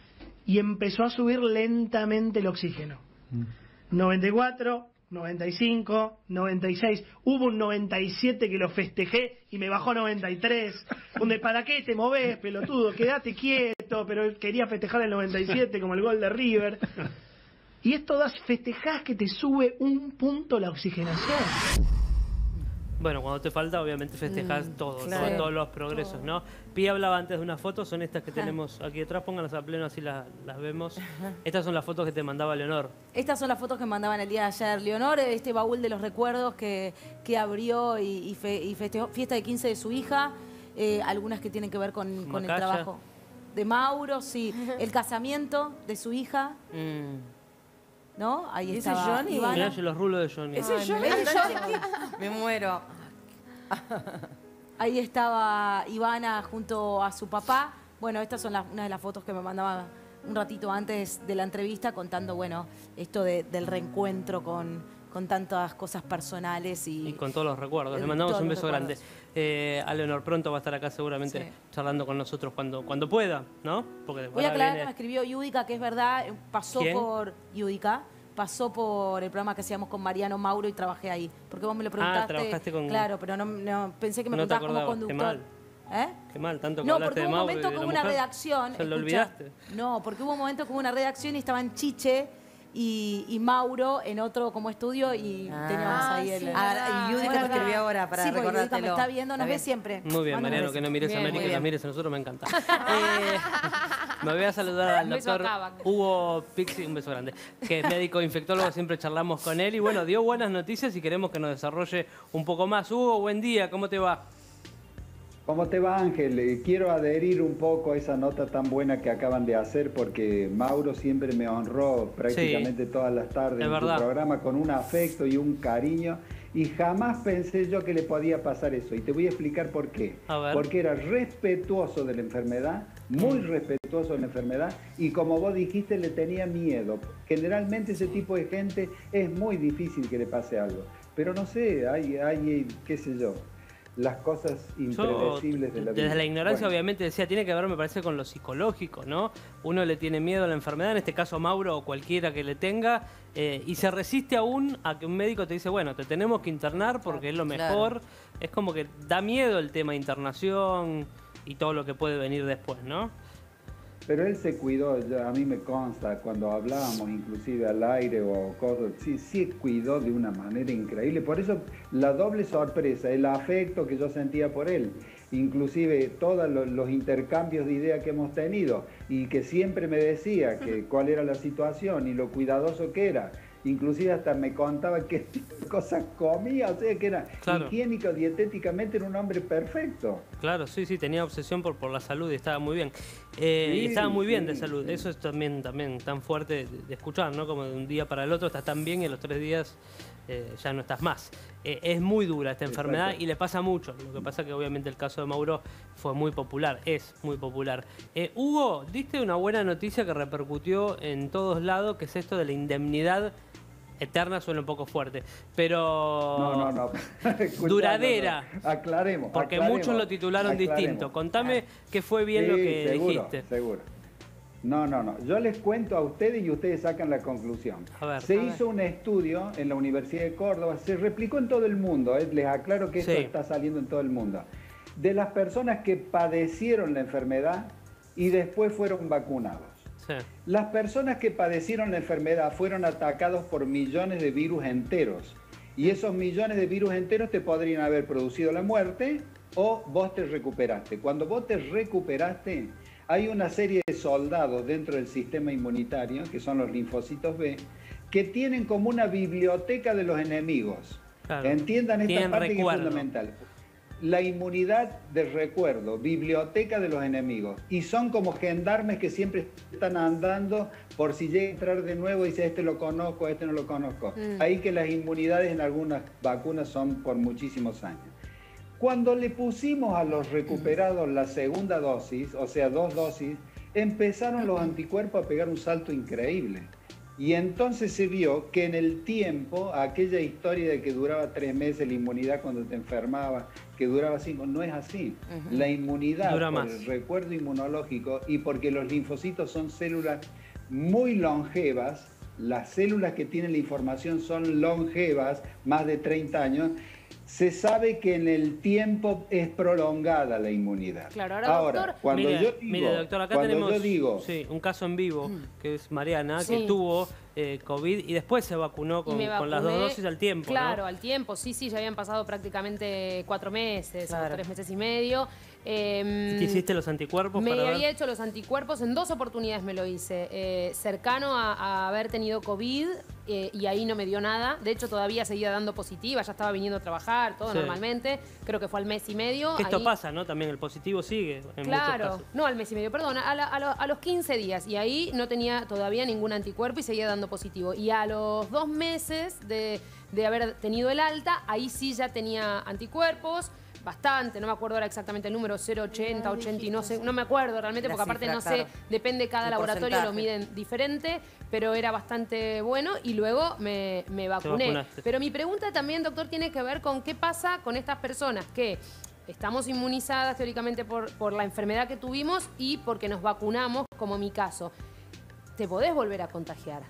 y empezó a subir lentamente el oxígeno. noventa y cuatro, noventa y cinco, noventa y seis, hubo un noventa y siete que lo festejé y me bajó noventa y tres, donde ¿para qué te movés, pelotudo? Quédate quieto, pero quería festejar el noventa y siete como el gol de River. Y esto das, festejás que te sube un punto la oxigenación. Bueno, cuando te falta, obviamente festejas Mm, todo, claro. todo, todos los progresos, ¿no? Pi hablaba antes de unas fotos, son estas que tenemos aquí detrás, pónganlas a pleno así las, las vemos. Estas son las fotos que te mandaba Leonor. Estas son las fotos que mandaban el día de ayer. Leonor, este baúl de los recuerdos que, que abrió y, y, fe, y festejó fiesta de quince de su hija, eh, algunas que tienen que ver con, con el Macaya. trabajo de Mauro, sí, el casamiento de su hija, Mm. ¿no? Ahí ¿Y ese estaba Johnny? Ivana. Mirá los rulos de Johnny. Ese Ay, yo me me, muero. me muero. Ahí estaba Ivana junto a su papá. Bueno, estas son las, una de las fotos que me mandaba un ratito antes de la entrevista contando, bueno, esto de, del reencuentro con, con tantas cosas personales y, Y con todos los recuerdos. Le Eh, mandamos todos un los beso grande. recuerdos. Eh, a Leonor pronto va a estar acá seguramente Sí. charlando con nosotros cuando, cuando pueda, ¿no? Porque Voy a ahora aclarar que viene- me escribió Yudica, que es verdad, eh, pasó ¿Quién? por Yudica, pasó por el programa que hacíamos con Mariano Mauro y trabajé ahí. Porque vos me lo preguntaste. trabajaste con- Claro, pero no, no pensé que me No te preguntabas como acordabas, qué conductor. mal. ¿Eh? Qué mal, tanto que No, hablaste porque de hubo un Mauro y momento de que la hubo una mujer. redacción. ¿Se lo escuchá, olvidaste? No, porque hubo un momento que hubo una redacción y estaban Chiche y, y Mauro en otro como estudio y Ah, teníamos ahí el. sí, Ah, y Yudica Bueno, te escribió ahora para sí, porque Yudica me recordártelo. está viendo, nos Está ve bien. siempre. Muy bien, Manda un Mariano, beso. que no mires a Bien, América, muy que nos bien. mires a nosotros, me encanta. Eh, me voy a saludar al Un beso doctor acá, Wagner. Hugo Pixi, un beso grande, que es médico infectólogo, siempre charlamos con él y bueno, dio buenas noticias y queremos que nos desarrolle un poco más. Hugo, buen día, ¿cómo te va? ¿Cómo te va, Ángel? Eh, Quiero adherir un poco a esa nota tan buena que acaban de hacer porque Mauro siempre me honró prácticamente todas las tardes es en verdad. su programa con un afecto y un cariño y jamás pensé yo que le podía pasar eso y te voy a explicar por qué. A ver. Porque era respetuoso de la enfermedad, muy respetuoso de la enfermedad y como vos dijiste le tenía miedo. Generalmente ese tipo de gente es muy difícil que le pase algo, pero no sé, hay, hay qué sé yo, las cosas Yo, impredecibles de la vida. desde la ignorancia, Bueno. obviamente, decía, tiene que ver, me parece, con lo psicológico, ¿no? Uno le tiene miedo a la enfermedad, en este caso Mauro o cualquiera que le tenga, eh, y se resiste aún a que un médico te dice, bueno, te tenemos que internar porque es lo Claro. mejor. Es como que da miedo el tema de internación y todo lo que puede venir después, ¿no? Pero él se cuidó, ya a mí me consta, cuando hablábamos inclusive al aire o cosas, sí, sí cuidó de una manera increíble. Por eso la doble sorpresa, el afecto que yo sentía por él, inclusive todos los, los intercambios de ideas que hemos tenido y que siempre me decía que cuál era la situación y lo cuidadoso que era. Inclusive hasta me contaba qué tipo de cosas comía, o sea que era Claro. higiénico, dietéticamente era un hombre perfecto. Claro, sí, sí, tenía obsesión por, por la salud y estaba muy bien. Eh, Sí, y estaba muy bien de sí, salud. sí. Eso es también, también tan fuerte de, de escuchar, ¿no? Como de un día para el otro estás tan bien y a los tres días eh, ya no estás más. Eh, es muy dura esta enfermedad Exacto. y le pasa mucho. Lo que pasa que obviamente el caso de Mauro fue muy popular, es muy popular. Eh, Hugo, diste una buena noticia que repercutió en todos lados, que es esto de la indemnidad eterna, suena un poco fuerte, pero No, no, no. Escuchá, duradera. no, no. Aclaremos. Porque aclaremos, muchos lo titularon aclaremos. distinto. Contame que fue bien lo Sí, que seguro, dijiste. Seguro. No, no, no. Yo les cuento a ustedes y ustedes sacan la conclusión. A ver, se a hizo un estudio en la Universidad de Córdoba, se replicó en todo el mundo, ¿eh? Les aclaro que esto Sí. está saliendo en todo el mundo. De las personas que padecieron la enfermedad y después fueron vacunados. Sí. Las personas que padecieron la enfermedad fueron atacados por millones de virus enteros. Y esos millones de virus enteros te podrían haber producido la muerte o vos te recuperaste. Cuando vos te recuperaste, hay una serie de soldados dentro del sistema inmunitario, que son los linfocitos B, que tienen como una biblioteca de los enemigos. Claro. Entiendan esta Tienen parte recuerdo. que es fundamental. La inmunidad de recuerdo, biblioteca de los enemigos. Y son como gendarmes que siempre están andando por si llega a entrar de nuevo y dice, este lo conozco, este no lo conozco. Mm. Ahí que las inmunidades en algunas vacunas son por muchísimos años. Cuando le pusimos a los recuperados la segunda dosis, o sea, dos dosis, empezaron los anticuerpos a pegar un salto increíble. Y entonces se vio que en el tiempo, aquella historia de que duraba tres meses la inmunidad cuando te enfermabas, que duraba cinco, no es así. Uh-huh. La inmunidad dura por más. el recuerdo inmunológico y porque los linfocitos son células muy longevas, las células que tienen la información son longevas, más de treinta años, se sabe que en el tiempo es prolongada la inmunidad. Claro, ahora, ahora doctor, cuando mire, yo digo, mire, doctor, acá cuando tenemos yo digo, sí, un caso en vivo, que es Mariana, Sí. que tuvo eh, COVID y después se vacunó con, Y me con las dos vacuné, dosis al tiempo, Claro, ¿no? al tiempo, sí, sí, ya habían pasado prácticamente cuatro meses, Claro. o tres meses y medio. Eh, ¿Te hiciste los anticuerpos? Me para había ver? hecho los anticuerpos, en dos oportunidades me lo hice. Eh, cercano a, a haber tenido COVID eh, y ahí no me dio nada. De hecho, todavía seguía dando positiva, ya estaba viniendo a trabajar, todo Sí. normalmente. Creo que fue al mes y medio. Que esto ahí- pasa, ¿no? También el positivo sigue en muchos Claro, casos. no al mes y medio, perdón, a, la- a lo- a los quince días. Y ahí no tenía todavía ningún anticuerpo y seguía dando positivo. Y a los dos meses de, de haber tenido el alta, ahí sí ya tenía anticuerpos. Bastante, no me acuerdo ahora exactamente el número, cero, ochenta, ochenta y no sé, no me acuerdo realmente, La porque aparte cifra, no claro. sé, depende cada El laboratorio, lo porcentaje. miden diferente, pero era bastante bueno y luego me, me vacuné. vacunaste. Pero mi pregunta también, doctor, tiene que ver con qué pasa con estas personas que estamos inmunizadas teóricamente por, por la enfermedad que tuvimos y porque nos vacunamos, como mi caso. ¿Te podés volver a contagiar?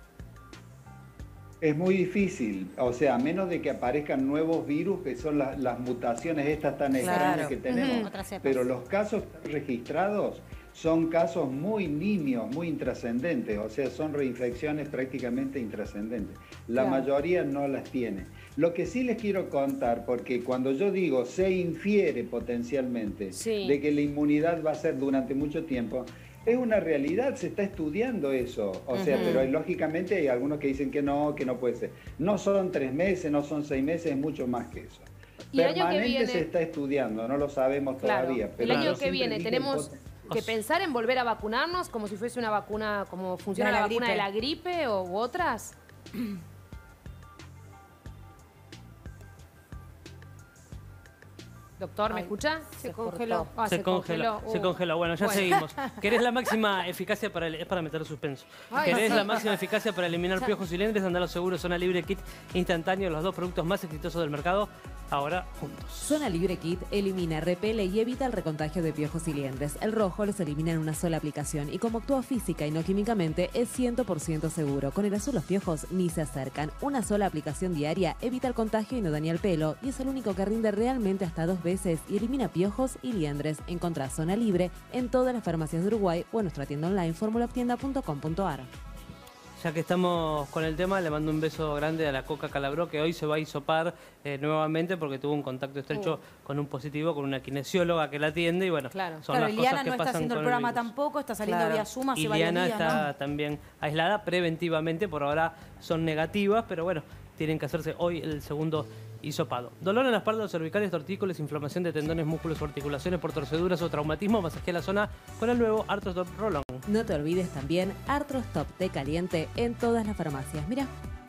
es muy difícil, o sea, a menos de que aparezcan nuevos virus, que son las, las mutaciones estas tan Claro. extrañas que tenemos. Ujú. Otras cepas. Pero los casos registrados son casos muy nimios, muy intrascendentes, o sea, son reinfecciones prácticamente intrascendentes. La Claro. mayoría no las tiene. Lo que sí les quiero contar, porque cuando yo digo se infiere potencialmente Sí. de que la inmunidad va a ser durante mucho tiempo, es una realidad, se está estudiando eso. O sea, Ujú. pero hay, lógicamente hay algunos que dicen que no, que no puede ser. No son tres meses, no son seis meses, es mucho más que eso. Y el año que Permanente viene- se está estudiando, no lo sabemos Claro. todavía. Pero El año yo que siempre viene dije tenemos poten- que pensar en volver a vacunarnos como si fuese una vacuna, como funciona La la, de la vacuna de gripe. la gripe o u otras. Doctor, ¿me Ay, escucha? se congeló. Ah, se, congeló, se Uh. congeló. Bueno, ya Bueno. seguimos. ¿Querés la máxima eficacia para el... Es para meter suspenso. Ay, ¿Querés sí. la máxima eficacia para eliminar piojos y liendres? Andalo seguro, Zona Libre Kit instantáneo, los dos productos más exitosos del mercado, ahora juntos. Zona Libre Kit elimina, repele y evita el recontagio de piojos y liendres. El rojo los elimina en una sola aplicación y como actúa física y no químicamente, es cien por ciento seguro. Con el azul los piojos ni se acercan. Una sola aplicación diaria evita el contagio y no daña el pelo y es el único que rinde realmente hasta dos veces y elimina piojos y liendres. Encontrá Zona Libre en todas las farmacias de Uruguay o en nuestra tienda online formulaptienda punto com punto ar. Ya que estamos con el tema, le mando un beso grande a la Coca Calabró, que hoy se va a hisopar eh, nuevamente porque tuvo un contacto estrecho Uh. con un positivo, con una kinesióloga que la atiende y bueno, Claro, son claro las Iliana cosas que no está pasan haciendo el con programa virus. tampoco, está saliendo Claro. vía Zoom hace Iliana varios días, está ¿no? también aislada preventivamente, por ahora son negativas, pero bueno, tienen que hacerse hoy el segundo hisopado. Dolor en la espalda, cervicales, tortícolis, inflamación de tendones, músculos o articulaciones por torceduras o traumatismo, masajea la zona con el nuevo Arthrostop Roll-On. No te olvides también Arthrostop Té Caliente en todas las farmacias. Mira.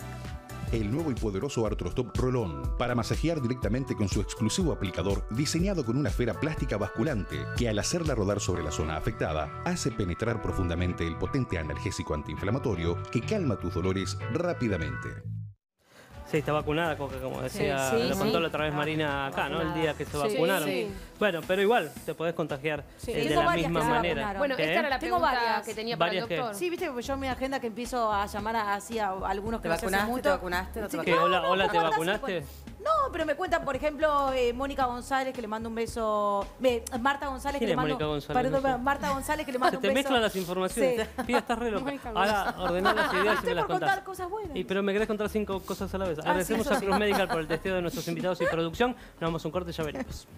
El nuevo y poderoso Arthrostop Roll-On para masajear directamente con su exclusivo aplicador diseñado con una esfera plástica basculante que al hacerla rodar sobre la zona afectada hace penetrar profundamente el potente analgésico antiinflamatorio que calma tus dolores rápidamente. Sí, está vacunada, Coca, como decía, Sí, sí, lo contó sí. la otra vez Marina acá, ¿no? El día que se Sí, vacunaron. sí. Bueno, pero igual te podés contagiar Sí. eh, de Tengo la varias misma que se manera. vacunaron. Bueno, ¿Qué? esta era la Tengo pregunta varias. que tenía para el Varias que- doctor. Sí, viste, porque yo en mi agenda que empiezo a llamar a- así a algunos que ¿Te no se hacen vacunaste? mucho. ¿Te vacunaste? ¿No te Sí, ¿Qué? no, Hola, no, hola, ¿te ¿cómo andás? vacunaste? No, pero me cuentan, por ejemplo, eh, Mónica González, que le mando un beso. me- Marta González, que ¿Quién le es mando. Mónica González? Perdón, No sé. Marta González, que le Se mando un te beso. mezclan las informaciones. Sí. Pía, estás re loca. Mónica Ahora González. ordená las ideas y Estoy me las por contás. contar cosas buenas. Y, pero me querés contar cinco cosas a la vez. Ah, Agradecemos sí, eso a sí. Cruz Medical por el testeo de nuestros invitados y producción. Nos vamos a un corte, ya venimos.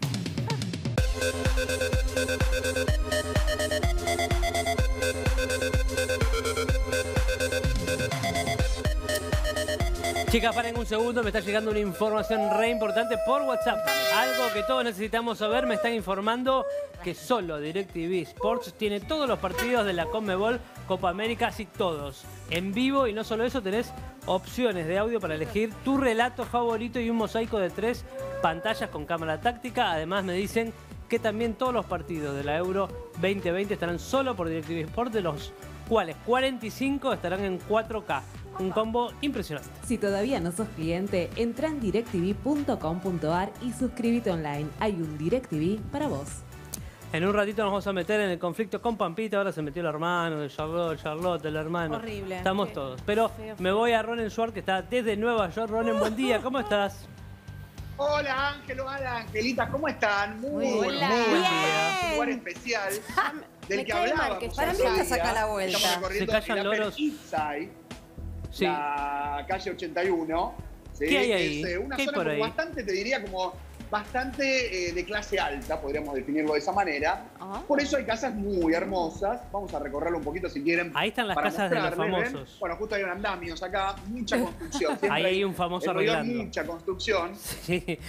Chicas, paren un segundo, me está llegando una información re importante por WhatsApp. Algo que todos necesitamos saber, me están informando que solo DirecTV Sports tiene todos los partidos de la Conmebol Copa América, sí todos, en vivo. Y no solo eso, tenés opciones de audio para elegir tu relato favorito y un mosaico de tres pantallas con cámara táctica. Además me dicen que también todos los partidos de la Euro veinte veinte estarán solo por DirecTV Sports, de los cuales cuarenta y cinco estarán en cuatro K. Un combo impresionante. Si todavía no sos cliente, entra en directv punto com punto ar y suscríbete online. Hay un DirecTV para vos. En un ratito nos vamos a meter en el conflicto con Pampita. Ahora se metió el hermano de Charlotte, Charlotte, el hermano. Horrible. Estamos Qué todos. Pero feo. me voy a Ronen Suárez, que está desde Nueva York. Ronen, buen día. ¿Cómo estás? Hola Ángelo, hola Angelitas, ¿cómo están? Muy, Muy muy bien. buen día. Bien. Un lugar especial del Me que cae mal hablábamos. que para mí otro estás día. acá a la vuelta. Estamos recorriendo Se callan el Upper loros. East Side, Sí. la calle ochenta y uno. ¿sí? ¿Qué hay Que ahí? Es eh, una ¿Qué hay zona por como ahí? bastante, te diría, como bastante eh, de clase alta, podríamos definirlo de esa manera. Ah. Por eso hay casas muy hermosas. Vamos a recorrerlo un poquito si quieren. Ahí están las para casas de los mostrarles, ¿ven? famosos. Bueno, justo hay un andamios acá, mucha construcción. Siempre Ahí hay un famoso en Nueva York, arreglando. mucha construcción. Sí.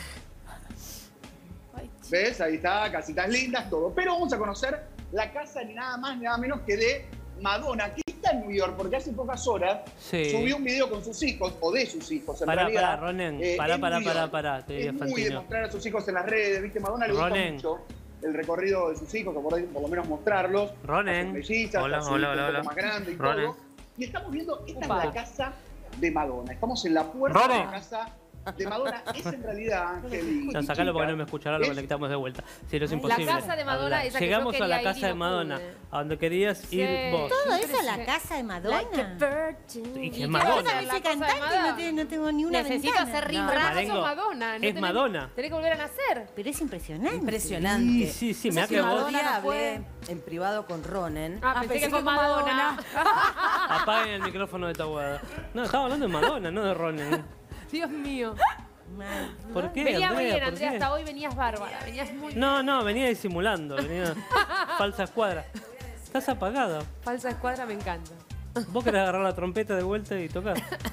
¿Ves? Ahí está, casitas lindas, todo. Pero vamos a conocer la casa ni nada más ni nada menos que de Madonna, que está en New York, porque hace pocas horas Sí. subió un video con sus hijos, o de sus hijos, en Pará, realidad. pará, Ronen. eh, Pará, en pará, New pará, York. pará. Te diría Es muy de Fantino. mostrar a sus hijos en las redes, ¿viste? Madonna le gusta Ronen. mucho el recorrido de sus hijos, o por, por lo menos mostrarlos. Ronen. A sus mellizas, Hola, a su hola, hijo hola, un hola. poco más grande y Ronen. todo. Y estamos viendo, esta Opa. es la casa de Madonna. Estamos en la puerta Ronen. de la casa de Madonna. Es en realidad, Ángel y Ya, sacalo porque chica, no me escuchará, lo es- conectamos de vuelta. Si no es La imposible. casa de Madonna, hablar. esa que yo Llegamos a quería la ir casa y de no Madonna, pude. a donde querías ir vos. ¿Todo eso la casa de Madonna? Y que es Yo Madonna. no soy cantante y no, tengo- no tengo ni una Necesito ventana. hacer rim No, rap, Marengo, sos Madonna. es tenés- Madonna. Tenés que volver a nacer. Pero es impresionante. Impresionante. Sí, sí, sí, Yo mirá sé que que vos- Madonna hablé en privado con Ronen. Ah, pensé que fue Madonna. Apaguen el micrófono de Tahuada. No, estaba hablando de Madonna, no de Ronen. Dios mío. ¿Por qué, Venía Andrea? bien, ¿Por Andrea, qué? hasta hoy venías bárbara. Venías muy No, no, venía disimulando, venía falsa escuadra. Estás apagada. Falsa escuadra, me encanta. Vos querés agarrar la trompeta de vuelta y tocar.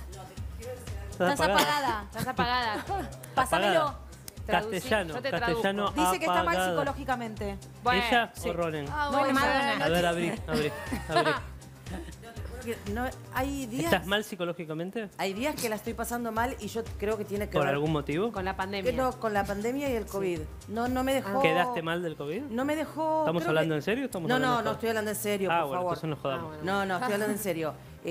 Estás apagada. Estás apagada. Pásamelo. Traducí, Castellano, yo te castellano Dice que está mal apagada. psicológicamente. ¿Ella sí. o Ronen? Ah, bueno, Madonna. A ver, abrí, abrí, abrí. Porque no, hay días, ¿Estás mal psicológicamente? hay días que la estoy pasando mal y yo creo que tiene que ¿Por ver algún motivo? Con la que pandemia. no, con la pandemia y el COVID. No, no me dejó. ¿Quedaste mal del COVID? No me dejó. ¿Estamos creo hablando que- en serio o estamos no, hablando no, de no joda? estoy hablando en serio, Ah, por bueno, favor. entonces no jodamos. No, no, estoy hablando en serio.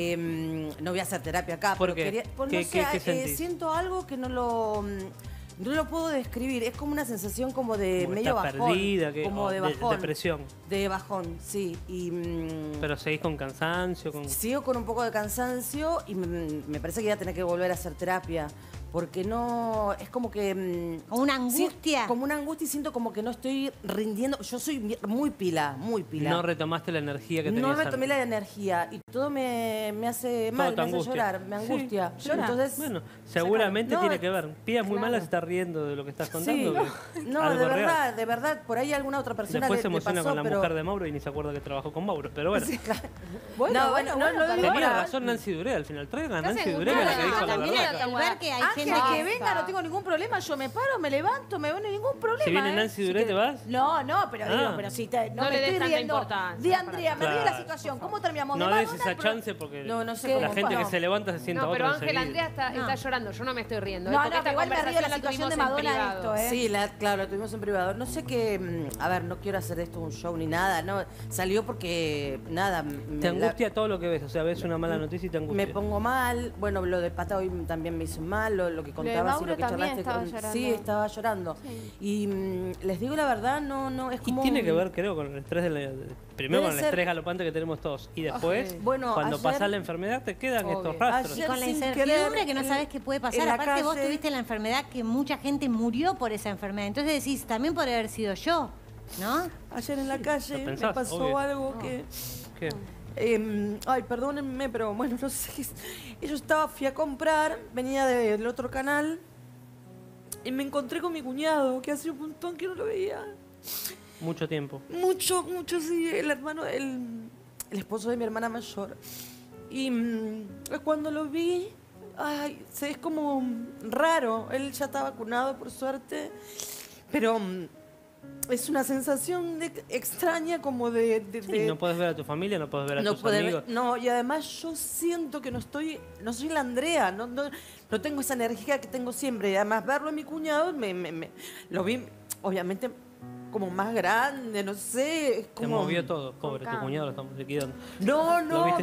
Eh, no voy a hacer terapia acá, ¿Por pero qué? quería. pues, ¿Qué- no sé, qué- qué eh, sentís? siento algo que no lo. mm, No lo puedo describir, es como una sensación como de Como medio estás bajón. perdida, que- como o de de- bajón. depresión. De bajón, sí. Y, mm, Pero seguís con cansancio, con... sigo con un poco de cansancio y me, me parece que voy a tener que volver a hacer terapia. Porque no, es como que... Como una angustia. como una angustia y siento como que no estoy rindiendo. Yo soy muy pila, muy pila. No retomaste la energía que tenías No retomé antes. la energía y todo me, me hace Todo mal, te me hace angustia. llorar, me Sí, angustia. sí. Entonces, Bueno, seguramente No, tiene que ver. Pía muy claro. mala se está riendo de lo que estás sí, contando. que no, algo de real. verdad, de verdad, por ahí alguna otra persona Después le, se le emociona pasó, con la pero... mujer de Mauro y ni se acuerda que trabajó con Mauro. Pero bueno, Bueno, no, bueno, no, lo digo tenía para- razón Nancy Duré al final. Traigan a Estás Nancy en Duré, que es la que dijo la También verdad. el ver que hay Ángel, gente que venga, no tengo ningún problema. Yo me paro, me levanto, me voy, no hay ningún problema. Si viene ¿eh? Nancy Si Duré, que- ¿te vas? No, no, pero digo, Ah. pero si te, no, No me le des estoy tanta riendo importancia, de Andrea, me ríe la Claro. situación. ¿Cómo terminamos? No de des Madonna, esa pero- chance porque No, no sé la cómo gente fue. que se levanta se sienta No, pero otro Ángel enseguida. Andrea está, No. está llorando. Yo no me estoy riendo. No, ¿eh? Porque no, esta pero igual me río de la conversación situación de tuvimos en Madonna de privado. esto, ¿eh? Sí, la, claro, lo tuvimos en privado. No sé qué, mm, a ver, no quiero hacer de esto un show ni nada, no, salió porque, nada, me, Te la- angustia todo lo que ves. O sea, ves una mala noticia y te angustia. me pongo mal, bueno, lo de Pata hoy también me hizo mal, lo, lo que contabas y Mauro lo que también charlaste estaba con... llorando. Sí, estaba llorando. Y mm, les digo la verdad, no, no, es Y como... tiene un- que ver, creo, con el estrés de la, de- primero Debe con el ser- estrés galopante que tenemos todos. Y después, Ay. Bueno, cuando ayer- pasa la enfermedad, te quedan Obvio. estos rastros. Ayer Y con la sin incertidumbre querer, que no en- sabes qué puede en pasar. la Aparte vos calle- tuviste la enfermedad que mucha gente murió por esa enfermedad. Entonces decís, también podría haber sido yo, ¿no? Ayer en la calle lo me pensás, pasó obvio. algo que... ¿Qué? Eh, ay, perdónenme, pero bueno, no sé. Yo estaba, fui a comprar, venía de- del otro canal y me encontré con mi cuñado, que hace un montón que no lo veía. Mucho tiempo. Mucho, mucho, sí, el hermano, el, el esposo de mi hermana mayor. Y mm, cuando lo vi, ay, se- es como raro. Él ya está vacunado, por suerte, pero mm, es una sensación de- extraña como de... de- Sí, de- no puedes ver a tu familia, no puedes ver a no tus puede amigos. ver- no, y además yo siento que no estoy, no soy la Andrea, no, no, no tengo esa energía que tengo siempre. Y además verlo en mi cuñado, me, me- me- lo vi obviamente como más grande, no sé, es Te como... movió todo, pobre, tu calma. cuñado lo estamos liquidando. No, Lo no, viste mi chupando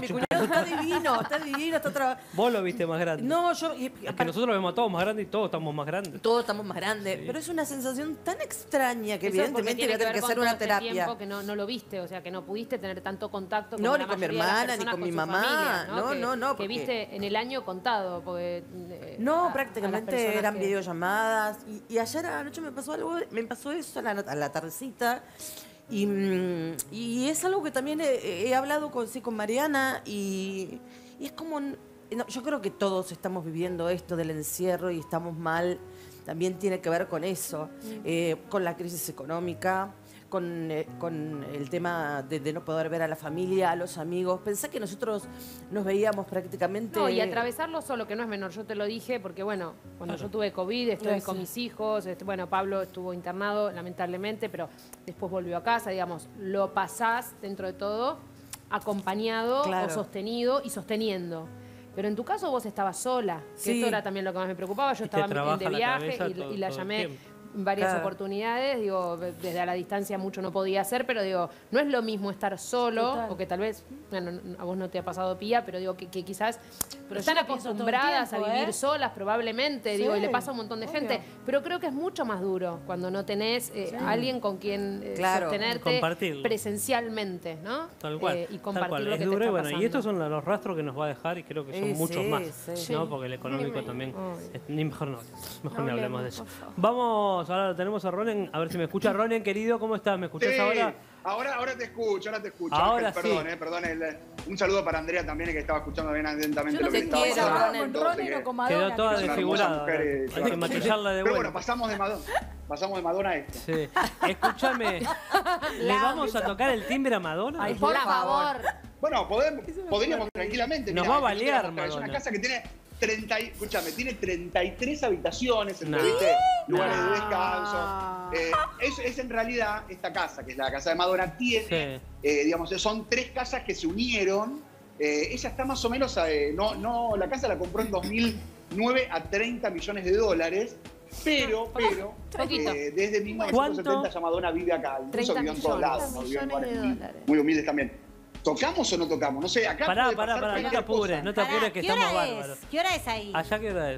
está divino, está divino, está trabajando. Vos lo viste más grande. No, yo... Es que nosotros lo vemos a todos más grandes y todos estamos más grandes. Todos estamos más grandes, sí. Pero es una sensación tan extraña que Eso evidentemente voy a tener que hacer una este terapia. Tiempo que no, no lo viste, o sea, que no pudiste tener tanto contacto con No, la ni con mi mayoría de las hermana, ni personas, con mi su mamá. familia, No, que, no, no, Que porque- viste en el año contado, porque... eh, No, a- a prácticamente las personas eran que- videollamadas. Y, y ayer a la noche me pasó algo, me pasó eso a la, a la tardecita. Y, mm, y es algo que también he, he hablado con, sí, con Mariana y, y es como... no, yo creo que todos estamos viviendo esto del encierro y estamos mal. También tiene que ver con eso, eh, con la crisis económica, con, eh, con el tema de, de no poder ver a la familia, a los amigos. Pensá que nosotros nos veíamos prácticamente... No, y atravesarlo solo, que no es menor, yo te lo dije, porque bueno, cuando Claro. yo tuve COVID, estuve Gracias. con mis hijos, este, bueno, Pablo estuvo internado, lamentablemente, pero después volvió a casa, digamos, lo pasás dentro de todo acompañado Claro. o sostenido y sosteniendo. Pero en tu caso vos estabas sola, que Sí. esto era también lo que más me preocupaba. Yo Y te estaba trabaja de la viaje cabeza y, todo- y la todo el llamé tiempo. en varias Claro. oportunidades, digo, desde a la distancia mucho no podía hacer, pero digo, no es lo mismo estar solo, Total. o que tal vez, bueno, a vos no te ha pasado, Pía, pero digo que, que quizás Pero están yo lo pienso todo el acostumbradas tiempo, a vivir ¿eh? solas probablemente, Sí, digo, y le pasa a un montón de obvio. gente, pero creo que es mucho más duro cuando no tenés eh, Sí. alguien con quien eh, Claro. sostenerte Compartirlo. presencialmente, ¿no? Tal cual. Eh, y tal compartir cual. lo que Es te duro y está bueno, y pasando. estos son los rastros que nos va a dejar y creo que son Eh, muchos sí, más, sí. ¿no? Sí. Porque el económico Ni me- también. Ay. es- Ni mejor no hablemos, mejor No no hablemos hablemos, de eso. por favor. Vamos, ahora lo tenemos a Ronen, a ver si me escucha. Ronen, querido, ¿cómo estás? ¿Me escuchás Sí, ahora? ahora, ahora te escucho, ahora te escucho. Ahora Ángel, perdón, sí. eh, perdón. el- un saludo para Andrea también, que estaba escuchando bien atentamente Yo no lo que sé estaba quién era, pasando. Ronen, Entonces, Ronen que- o con Madonna. Quedó toda es una hermosa desfigurada. mujer, eh, Hay que maquillarla de Pero vuelta. bueno, pasamos de Madonna, pasamos de Madonna a esto. Sí. Escúchame, ¿le vamos a tocar el timbre a Madonna? Ay, por favor. Bueno, podemos, podríamos tranquilamente. Nos mirá, va a esto te balear, la muestra, Es una Madonna. casa que tiene treinta, y- escúchame, tiene treinta y tres habitaciones, entre No. ¿viste? lugares de No. descanso. Eh, es, es en realidad esta casa, que es la casa de Madonna, tiene, Sí. eh, digamos, son tres casas que se unieron. Eh, ella está más o menos, eh, no, no, la casa la compró en dos mil nueve a treinta millones de dólares. Pero, pero, Poquito. eh, desde mil novecientos setenta ¿Cuánto? ya Madonna vive acá. Incluso treinta vivió en todos millones. lados, ¿no? Vivió en Millones de lugares muy, dólares. muy humildes también. ¿Tocamos o no tocamos? No sé, acá Pará, puede pará, pasar pará, no te cualquier apures, cosa. no te apures que ¿Qué estamos hora bárbaros. es? ¿Qué hora es ahí? ¿Allá qué hora es?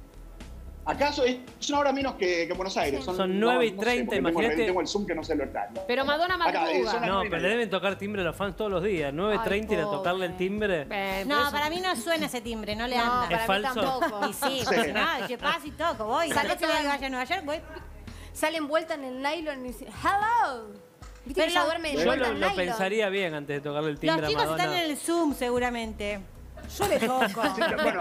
¿Acaso es es una hora menos que, que Buenos Aires? Son nueve y treinta, porque tengo- imagínate. Tengo el Zoom que no sé lo está. Pero Madonna Acá, eh, madruga. son las No, nueve y pero le media. deben tocar timbre a los fans todos los días. nueve treinta y ir a pobre. tocarle el timbre. Eh, pero No, eso- para mí no suena ese timbre, no le No, anda. ¿Es para mí falso? tampoco. Y sí, Sí. porque no, yo paso y toco, voy. Sale La próxima vez que todo- vaya a Nueva York, voy. Sale envuelta en el nylon y dice, hello. ¿Viste Pero que ella lo- duerme Yo envuelta lo, en lo nylon? pensaría bien antes de tocarle el timbre Los a chicos Madonna. están en el Zoom, seguramente. Yo le toco. Sí, pero bueno,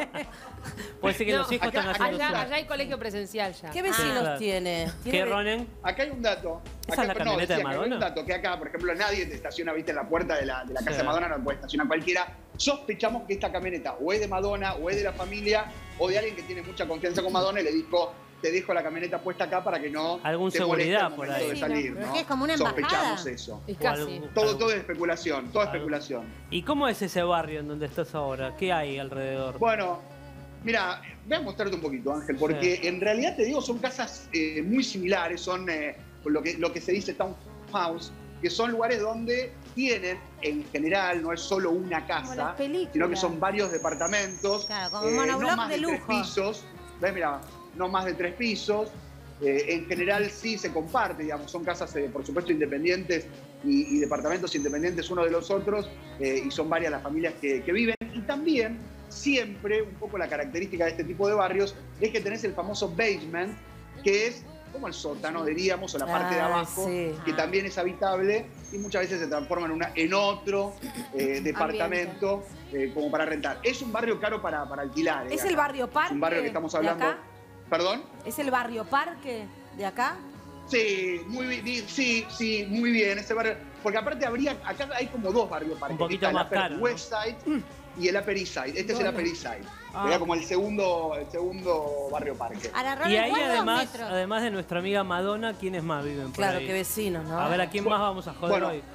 Puede ser que No, los hijos acá- están haciendo Allá, Zoom. allá hay colegio presencial ya. ¿Qué vecinos claro. tiene? ¿Qué, ¿Tiene- Ronen? acá hay un dato. ¿Esa Acá, es la no, camioneta decía de que Hay un Madonna? dato que acá, por ejemplo, nadie te estaciona, viste, en la puerta de la, de la casa Sí. de Madonna, no puede estacionar cualquiera. Sospechamos que esta camioneta o es de Madonna, o es de la familia, o de alguien que tiene mucha confianza con Madonna y le dijo, te dejo la camioneta puesta acá para que no Algún te seguridad moleste al por momento ahí. de Sí, salir, pero ¿no? que es como una embajada. Sospechamos eso. Es O casi. algún- Todo, algún- todo es especulación, todo es Algo. especulación. ¿Y cómo es ese barrio en donde estás ahora? ¿Qué hay alrededor? Bueno, mira, voy a mostrarte un poquito, Ángel, porque Sí. en realidad te digo, son casas eh, muy similares, son eh, lo, que, lo que se dice townhouse, que son lugares donde tienen, en general, no es solo una Como casa, las películas. sino que son varios departamentos, Claro, como eh, monobloc no más de de, tres lujo. pisos, ¿ves? Mira, no más de tres pisos. Eh, en general sí se comparte, digamos, son casas, eh, por supuesto, independientes y, y departamentos independientes uno de los otros, eh, y son varias las familias que, que viven. Y también, siempre, un poco la característica de este tipo de barrios es que tenés el famoso basement, que es como el sótano, diríamos, o la parte de Ah, abajo, sí. que también es habitable y muchas veces se transforma en, una, en otro eh, departamento eh, como para rentar. Es un barrio caro para, para alquilar. eh, ¿Es el acá. barrio parque? Es un barrio que estamos de hablando. acá? ¿Perdón? ¿Es el barrio parque de acá? Sí, muy bien, sí, sí, muy bien ese barrio. Porque aparte habría, acá hay como dos barrios parques. Un poquito Está el más Upper caro, ¿no? West Side y el Upper East Side. Este es el Bueno. Upper East Side. Ah. Sería como el segundo, el segundo barrio parque. Ahora, Y Ronen, ahí ¿cuántos además, metros? además de nuestra amiga Madonna, ¿quiénes más viven por Claro, ahí? qué vecinos, ¿no? A ver, ¿a quién más vamos a joder Bueno, hoy?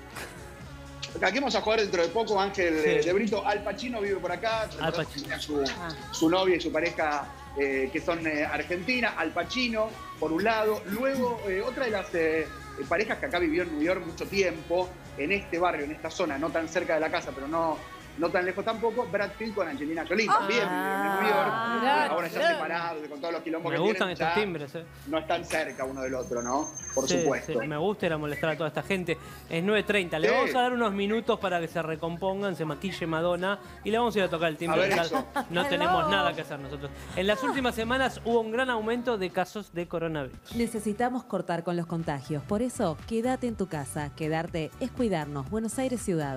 Aquí vamos a jugar dentro de poco, Ángel Sí. eh, de Brito. Al Pacino vive por acá. Al Pacino. Tiene a Su, Ah. su novia y su pareja eh, que son eh, argentinas. Al Pacino, por un lado. Luego, eh, otra de las eh, parejas que acá vivió en New York mucho tiempo, en este barrio, en esta zona, no tan cerca de la casa, pero no, no tan lejos tampoco, Brad Pitt con Angelina Jolie, también Ah, en New York. mirá, Ahora ya mirá. separados, con todos los quilombos Me que gustan tienen, esos ya timbres, eh. no están cerca uno del otro, ¿no? Por Sí, supuesto. sí, me gusta ir a molestar a toda esta gente. Es nueve treinta. Le Sí. vamos a dar unos minutos para que se recompongan, se maquille Madonna y le vamos a ir a tocar el timbre. A ver Ya eso. no tenemos nada que hacer nosotros. En las últimas semanas hubo un gran aumento de casos de coronavirus. Necesitamos cortar con los contagios. Por eso, quédate en tu casa. Quedarte es cuidarnos. Buenos Aires Ciudad.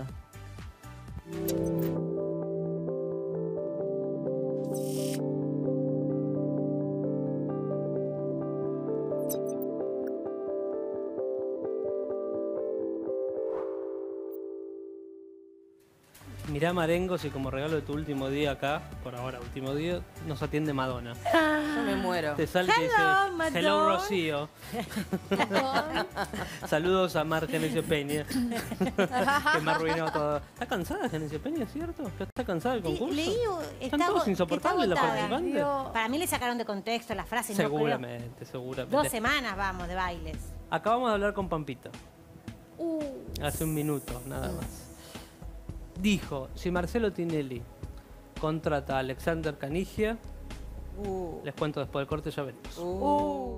Mirá, Marengo, si como regalo de tu último día acá, por ahora último día, nos atiende Madonna. Yo me muero. Te sale y dice, Hello, Madonna. hello, Rocío. Saludos a Mar Genesio Peña, que me ha arruinado todo. ¿Está cansada Genesio Peña, es cierto? ¿Ya está cansada del concurso? Leí, ¿Están está, todos está insoportables los agotada. participantes? Para mí le sacaron de contexto las frases. no creo. Seguramente, seguramente. Dos semanas vamos de bailes. Acabamos de hablar con Pampita. Uh. Hace un minuto, nada más. Dijo, si Marcelo Tinelli contrata a Alexander Canigia, Uh. les cuento después del corte, ya veremos. Uh.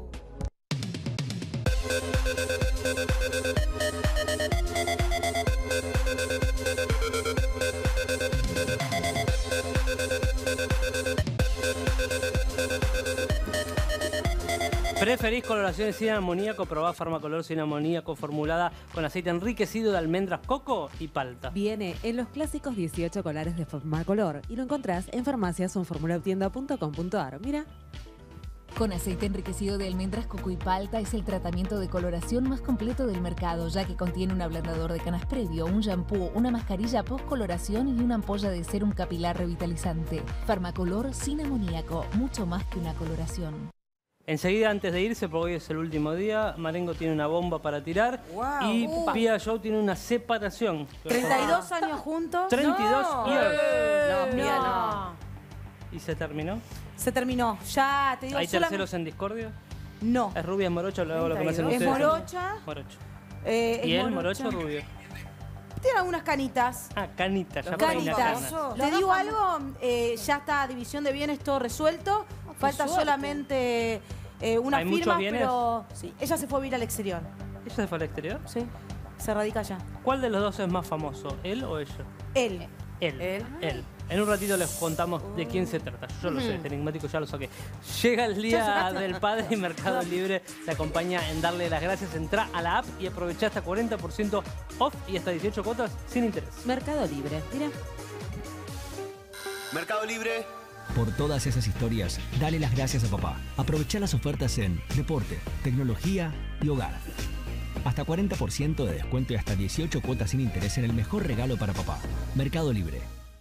¿Preferís coloraciones sin amoníaco? Probá Farmacolor sin amoníaco formulada con aceite enriquecido de almendras, coco y palta. Viene en los clásicos dieciocho colores de Farmacolor y lo encontrás en farmacias o en formulautienda punto com punto ar. Mira. Con aceite enriquecido de almendras, coco y palta es el tratamiento de coloración más completo del mercado, ya que contiene un ablandador de canas previo, un shampoo, una mascarilla post-coloración y una ampolla de serum capilar revitalizante. Farmacolor sin amoníaco, mucho más que una coloración. Enseguida, antes de irse, porque hoy es el último día, Marengo tiene una bomba para tirar Wow. y Upa. Pia Show tiene una separación. treinta y dos años juntos. treinta y dos No. years. No, Pia, no. ¿Y se terminó? Se terminó. Ya te digo, ¿Hay sola- terceros en discordia? No. ¿Es rubia, es morocha o luego lo conocen Es ustedes? morocha. Morocho. Eh, ¿Y es él, morocho o morocha. rubio? Tiene algunas canitas. Ah, canita, ya peina Canitas. canas. Te digo algo, eh, ya está división de bienes todo resuelto. Falta suerte. solamente eh, una ¿Hay muchos firma, bienes? pero sí, ella se fue a vivir al exterior. ¿Ella se fue al exterior? Sí, se radica allá. ¿Cuál de los dos es más famoso, él o ella? Él. Él. Él. Él. En un ratito les contamos de quién se trata. Yo lo sé, Mm. este enigmático ya lo saqué. Llega el ¿Ya Día sacaste? del Padre y Mercado Libre te acompaña en darle las gracias. Entrá a la app y aprovechá hasta cuarenta por ciento off y hasta dieciocho cuotas sin interés. Mercado Libre. Mira. Mercado Libre. Por todas esas historias, dale las gracias a papá. Aprovecha las ofertas en deporte, tecnología y hogar. Hasta cuarenta por ciento de descuento y hasta dieciocho cuotas sin interés en el mejor regalo para papá. Mercado Libre.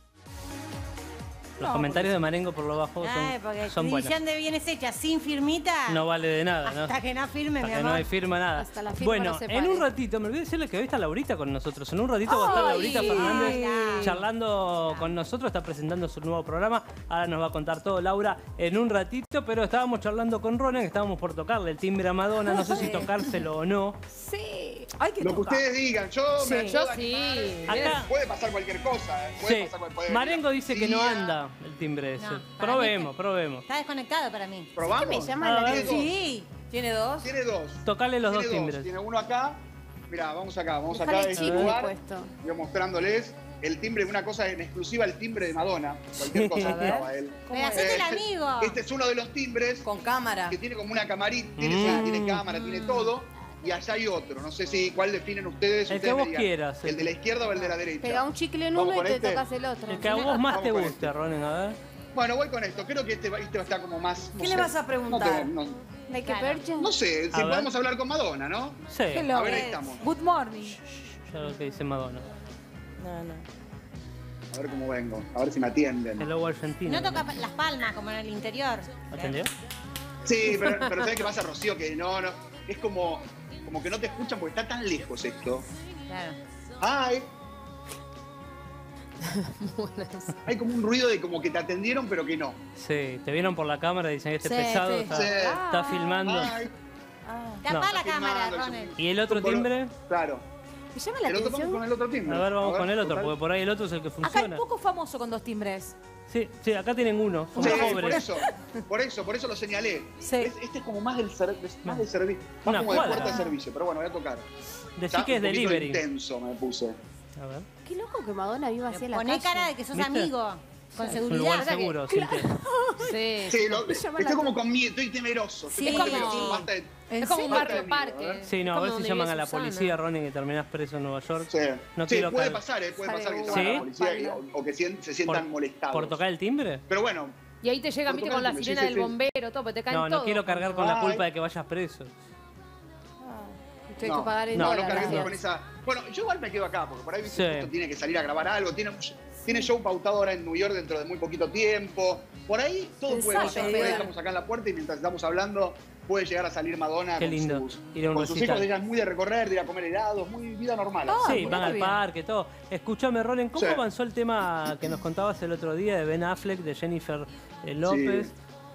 Los comentarios de Marengo por lo bajo son, Ay, porque son buenos. división de bienes hecha sin firmita. No vale de nada, ¿no? Hasta que no firme, Hasta mi que amor. no hay firma nada. Hasta la firma Bueno, no se en un pague. ratito, me olvidé decirle que hoy está Laurita con nosotros. En un ratito va a estar Ay, Laurita Fernández hola. charlando con nosotros, está presentando su nuevo programa. Ahora nos va a contar todo Laura en un ratito, pero estábamos charlando con Ronen, que estábamos por tocarle el timbre a Madonna, no sé si tocárselo o no. Sí. Hay que Lo que ustedes digan, yo Sí. me Yo puedo sí. animar. Acá- Puede pasar cualquier cosa. ¿eh? Puede Sí, pasar cual- puede Marengo venir dice la que no policía. anda el timbre ese. para Probemos, probemos. Está desconectado para mí. ¿Probamos? ¿Qué me llama A la ver. atención? Sí. ¿Tiene dos? Tiene dos. Tocale los Tiene dos timbres. Tiene uno acá. Mirá, vamos acá, vamos Dejale acá el de chip este lugar. puesto. Voy mostrándoles el timbre, una cosa en exclusiva, el timbre de Madonna. Cualquier cosa A ver. probaba él. Me hacete el Eh, amigo. Este es uno de los timbres Con cámara. que tiene como una camarita, tiene, Mm. sí, tiene cámara, tiene todo. Y allá hay otro. No sé si cuál definen ustedes. El ustedes que me vos digan. quieras, ¿El el- de la izquierda o el de la derecha? Pega un chicle en ¿Vamos uno y con te este? tocas el otro. El que a vos más te Vamos con guste, este. Ronen, a ver. Bueno, voy con esto. Creo que este, va- este va a estar como más. no ¿Qué sé, le vas a preguntar? No, te- no- ¿De qué percha? no sé, si A ver. podemos hablar con Madonna, ¿no? Sí, Hello. A ver, ahí estamos. Good morning. ya lo que dice Madonna. No, no. A ver cómo vengo. A ver si me atienden. Hello Argentina. No toca las palmas como en el interior. ¿Atendió? Sí, pero, pero ¿sabes qué pasa, Rocío? Que no, no. Es como, como que no te escuchan porque está tan lejos esto. Claro. Ay. Hay como un ruido de como que te atendieron, pero que no. Sí, te vieron por la cámara y dicen, este Sí, pesado sí. está, Sí. está filmando. Ay, Tapa No. la cámara, filmando, Ronen. ¿Y el otro Por- timbre? Claro. Me llama la Te lo atención. tomamos con el otro timbre. A ver, vamos A ver, con el otro, total. porque por ahí el otro es el que Acá hay funciona. poco famoso con dos timbres. Sí, sí, acá tienen uno. Son Sí, pobres. por eso, por eso, por eso lo señalé. Sí. Es- este es como más del ser, más de servicio, más Una como de cuadra. puerta de servicio, pero bueno, voy a tocar. Decí Está que es un poquito delivery. intenso me puse. A ver. Qué loco que Madonna viva así en la Poné calle. cara de que sos ¿Viste? amigo. Con Es un lugar seguridad. seguro, Cintia. Sí. Sí, lo- Me llama estoy la- como con miedo, estoy temeroso. Sí, estoy es como- temeroso, basta de- Es como un basta de barrio miedo, parque. ¿eh? Sí, no, a ver Como si donde llaman vive a la Susana. policía, Ronnie, que terminás preso en Nueva York. Sí, No sí quiero puede caer- pasar, eh, puede Sale pasar que de llamen a ¿Sí? la policía y- o, o que sien- se sientan Por- molestados. ¿Por tocar el timbre? Pero bueno, Y ahí te llega, Por viste, tocar con la el timbre, sirena sí, del sí, sí. bombero, todo, porque te caen No, todo. no quiero cargar con la Ay. culpa de que vayas preso. Tengo que pagar el no, dólar, no carguemos gracias. con esa. Bueno, yo igual me quedo acá, porque por ahí Sí. justo tiene que salir a grabar algo, tiene, tiene show pautado ahora en New York dentro de muy poquito tiempo. Por ahí todo puede Exacto, pasar. Por ahí bien. estamos acá en la puerta y mientras estamos hablando puede llegar a salir Madonna Qué con lindo, sus, ir a un con sus recital. hijos. Ella es muy de recorrer, de ir a comer helados, muy vida normal. Ah, Sí, muy van al bien. parque, todo. Escúchame, Ronen, ¿cómo Sí. avanzó el tema que nos contabas el otro día de Ben Affleck, de Jennifer eh, López? Sí.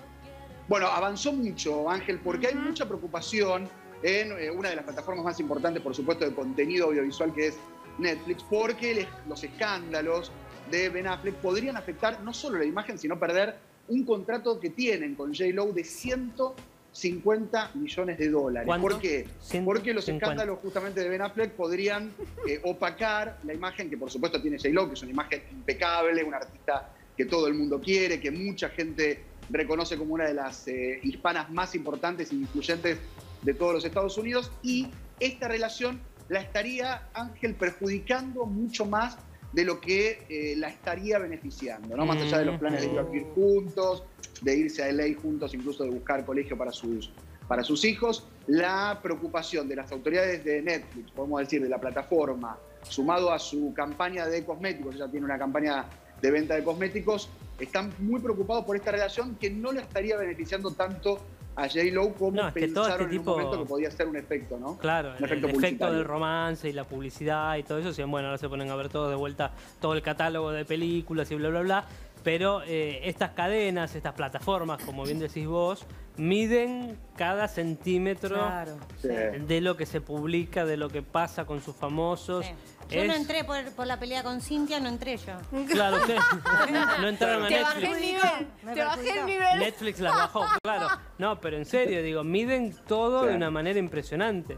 Bueno, avanzó mucho, Ángel, porque hay mucha preocupación en eh, una de las plataformas más importantes, por supuesto, de contenido audiovisual, que es Netflix, porque les- los escándalos de Ben Affleck podrían afectar no solo la imagen, sino perder un contrato que tienen con J Lo de ciento cincuenta millones de dólares. ¿Cuánto? ¿Por qué? ciento Porque los cincuenta. escándalos justamente de Ben Affleck podrían eh, opacar la imagen que por supuesto tiene J Lo, que es una imagen impecable, una artista que todo el mundo quiere, que mucha gente reconoce como una de las eh, hispanas más importantes e influyentes de todos los Estados Unidos, y esta relación la estaría, Ángel, perjudicando mucho más de lo que eh, la estaría beneficiando, ¿no? Más allá de los planes de ir a vivir juntos, de irse a L A juntos, incluso de buscar colegio para sus, para sus hijos, la preocupación de las autoridades de Netflix, podemos decir, de la plataforma, sumado a su campaña de cosméticos, ella tiene una campaña de venta de cosméticos, están muy preocupados por esta relación que no le estaría beneficiando tanto a J Lo como No, es que todo pensaron este en un tipo- momento que podía ser un efecto, ¿no? Claro, Un el, efecto el efecto publicitario. del romance y la publicidad y todo eso, sí, bueno, ahora se ponen a ver todo de vuelta, todo el catálogo de películas y bla, bla, bla. Pero eh, estas cadenas, estas plataformas, como bien decís vos, miden cada centímetro Claro. Sí. de lo que se publica, de lo que pasa con sus famosos. Sí. Yo no Es- entré por, por la pelea con Cintia, no entré yo. Claro, ustedes no entraron a Te bajé el Netflix. nivel. Me Te bajé el perjudicó. nivel. Netflix las bajó, claro. No, pero en serio, digo, miden todo Sí. de una manera impresionante.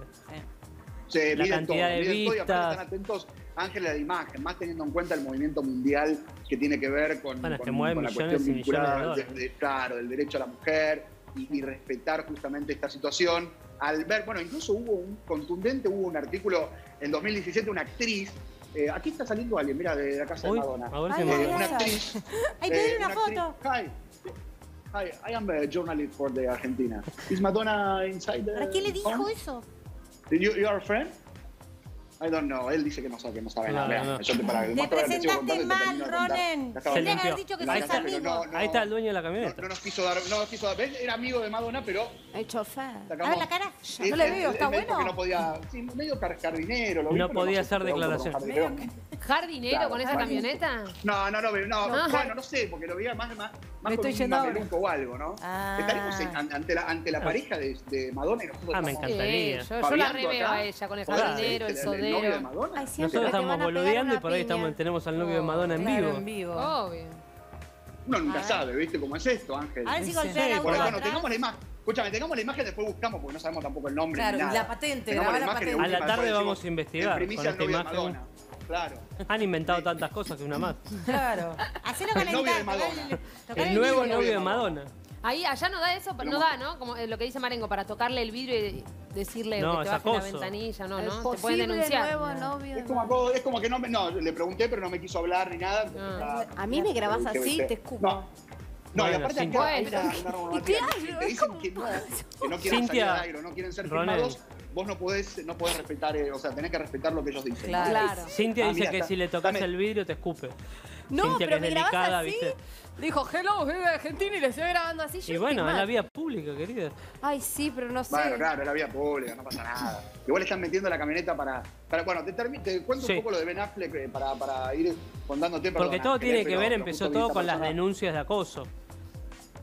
Se La miden todo, cantidad de miden todo y aparte vistas. están atentos, Ángel, a la imagen, más teniendo en cuenta el movimiento mundial que tiene que ver con, Bueno, es que con- mueve con la millones cuestión y millones de vinculada, dólares. de- claro, del derecho a la mujer y, y respetar justamente esta situación. Al ver, bueno, incluso hubo un contundente, hubo un artículo en dos mil diecisiete, una actriz, eh, aquí está saliendo alguien, mira, de la casa Uy, de Madonna. a ver si Eh, me- una Ay, actriz. Ay, eh, pedí una actriz- foto. Hi. Hi, I am a journalist for the Argentina. Is Madonna inside the ¿Para qué le dijo home? eso? You, you are a friend? I don't know. Él dice que no sabe, que no sabe No, nada. Mirá, no. yo te para, Te más te voy a decir, presentaste contarle, te mal, termino de contar. Ronen. La estaba Se Tendría viendo. que haber limpió. dicho que La Ahí sos está. pero amigo. no, no, Ahí está el dueño de la no, camioneta. no nos quiso dar, no nos quiso dar. ¿Ves? Era amigo de Madonna, pero El chofer. A ver la cara. él- No le él- veo, él ¿está me dijo bueno? que no podía, sí, medio car- jardinero. Lo vi, No pero podía sé, hacer pero declaración. jardinero. ¿Jardinero Claro, con esa jardinero. camioneta? No, no, no, no, Ah. bueno, no sé, porque lo veía más, más, más Me con estoy un yendo ahora. mameluco o algo, ¿no? Ah. Estaremos en- an- ante la, ante la Ah. pareja de, de Madonna y nosotros Ah, me estamos encantaría. Sí, yo, yo la babeando reveo acá. a ella con el Joder, jardinero, el ¿viste? novio de sodero. Madonna? Ay, siempre Nosotros te van estamos a pegar boludeando y una por ahí piña. estamos, tenemos al novio de Madonna en Claro, vivo. en vivo. Obvio. Uno nunca sabe, ¿viste cómo es esto, Ángel? A ver si Sí. golpea el Bueno, auto bueno, atrás. tengamos la imagen. Escúchame, tengamos la imagen, después buscamos porque no sabemos tampoco el nombre. Claro, ni y nada. la patente, Tengamos grabá la imagen y patente. A la última, tarde después vamos a decimos, investigar en primicia con esta el novio de imagen. Madonna. Claro. Han inventado tantas cosas que una más. Claro. Hacelo El novio calentar. de Madonna. tocar tocar El nuevo vidrio. novio de Madonna. Ahí, allá no da eso, Pero no mo- da, ¿no? Como eh, lo que dice Marengo, para tocarle el vidrio y decirle No, que te es baje la acoso. ventanilla, no, El ¿no? Te pueden posible denunciar. nuevo novio. Es como, es como que no me. No, le pregunté, pero no me quiso hablar ni nada. Ah. A mí me grabás Pregunté, así, ¿viste? te escupo. No. No, y Bueno, aparte Cintia. acá hay una, Bueno. una normativa claro, que te es dicen como- que no, que no quieren Cintia, salir al aire, o no quieren ser Ronen. filmados, vos no podés, no podés respetar, eh, o sea, tenés que respetar lo que ellos dicen. Claro. Claro. Cintia Ah, dice mira, que está- si le tocas dame. el vidrio te escupe. No, Cintia, que pero es me grabás delicada, así. ¿viste? Dijo, hello, soy de Argentina y le estoy grabando así. Y yo bueno, estoy es la mal. vía pública, querida. Ay, sí, pero no sé. Bueno, claro, es la vía pública, no pasa nada. Igual están metiendo la camioneta para. para bueno, te, termi- te cuento Sí. un poco lo de Ben Affleck eh, para, para ir contándote. Porque perdona, todo Ángel, tiene eh, que pero- ver, pero empezó justo vi todo esta con las persona. denuncias de acoso.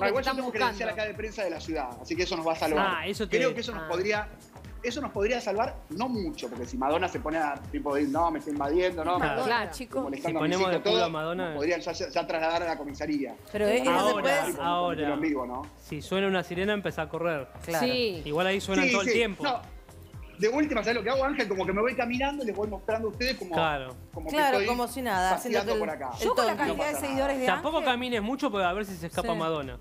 que igual te yo están tengo buscando. credencial acá de prensa de la ciudad, así que eso nos va a salvar. Ah, eso te- Creo que eso nos ah. podría eso nos podría salvar, no mucho, porque si Madonna se pone a tipo de, no, me está invadiendo, no, Claro. me Claro, estoy chicos. molestando Si a mis ponemos de hijos, culo todo, a Madonna- nos podrían ya, ya trasladar a la comisaría. Pero es- ahora, Tipo, ahora, en vivo, ¿no? si suena una sirena, empieza a correr. Claro. Sí. Igual ahí suenan Sí, todo el sí. tiempo. No, de última, ¿sabes lo que hago, Ángel? Como que me voy caminando y les voy mostrando a ustedes como, Claro. como que Claro, estoy como si nada, haciendo paseando que el- por acá. el Yo con la tonto. cantidad de seguidores de Tampoco Ángel. camines mucho porque a ver si se escapa Sí. Madonna.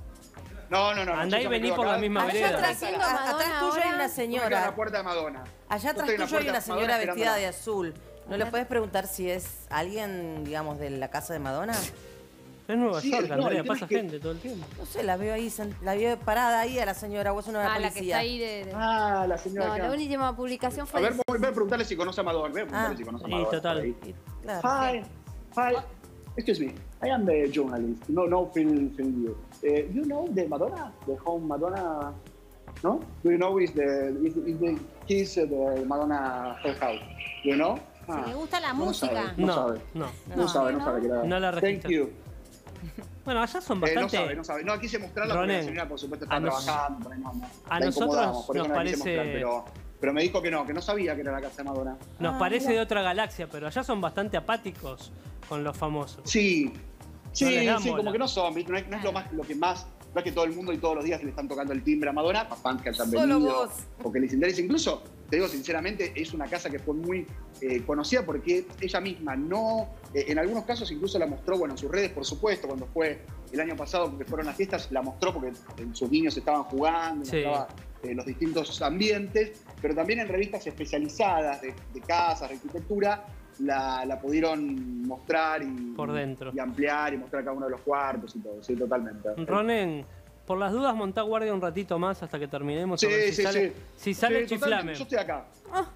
No, no, no. Andá yo y ya me vení quedo por acá. la misma Allá vereda. atrás- Haciendo A- Madonna atrás tuyo hay ahora. una yo me quedo en señora. la puerta de Madonna. Allá Yo atrás estoy en la tuyo hay puerta una de señora Madonna vestida de esperándola. azul. ¿No le puedes preguntar si es alguien, digamos, de la casa de Madonna? Es Nueva Sí, York, no, Andrea, el tema pasa es que- gente todo el tiempo. No sé, la veo ahí, sen- la veo parada ahí a la señora, o es una Ah, policía. la que está ahí de... de- Ah, la señora No, acá. la última publicación A fue... ver, voy, voy a preguntarle si conoce a Madonna. Voy a preguntarle Ah. si conoce a Sí, Madonna. total. por ahí. Claro. Hi, hi. Excuse me. I am the journalist. No, no, film, film you. Uh, you know the Madonna, the home Madonna? No? Do you know is the is, is the kids uh, the Madonna her house? You know? Si le gusta la no música. sabe, no, No, sabe. no. No, No. sabe, no sabe que era. No la Thank registra. you. Bueno, allá son Eh, no bastante... sabe, no sabe. No quise mostrarla porque Ronen, la señora, por supuesto, está a nos- trabajando. por ahí no, no. a La nosotros incomodamos, por eso nos no la quise parece- mostrar, pero, pero me dijo que no, que no sabía que era la casa de Madonna. Nos Ah, parece mira. de otra galaxia, pero allá son bastante apáticos con los famosos. Sí, sí, No les dan sí, bola. como que no son, ¿viste? No es, no es lo más, lo que más, no es que todo el mundo y todos los días le están tocando el timbre a Madonna, fans que hayan Solo venido, vos. o que les interesa. Incluso, te digo sinceramente, es una casa que fue muy eh, conocida porque ella misma no, eh, en algunos casos incluso la mostró, bueno, en sus redes, por supuesto, cuando fue el año pasado que fueron las fiestas, la mostró porque eh, sus niños estaban jugando, Sí. mostraba eh, los distintos ambientes, pero también en revistas especializadas de, de casas, de arquitectura, la, la pudieron mostrar y, Por dentro. y ampliar y mostrar cada uno de los cuartos y todo, sí, totalmente. Ronen, por las dudas, montá guardia un ratito más hasta que terminemos. a Sí, ver si sí, sale, sí. Si sale, Sí, chiflame. totalmente, yo estoy acá.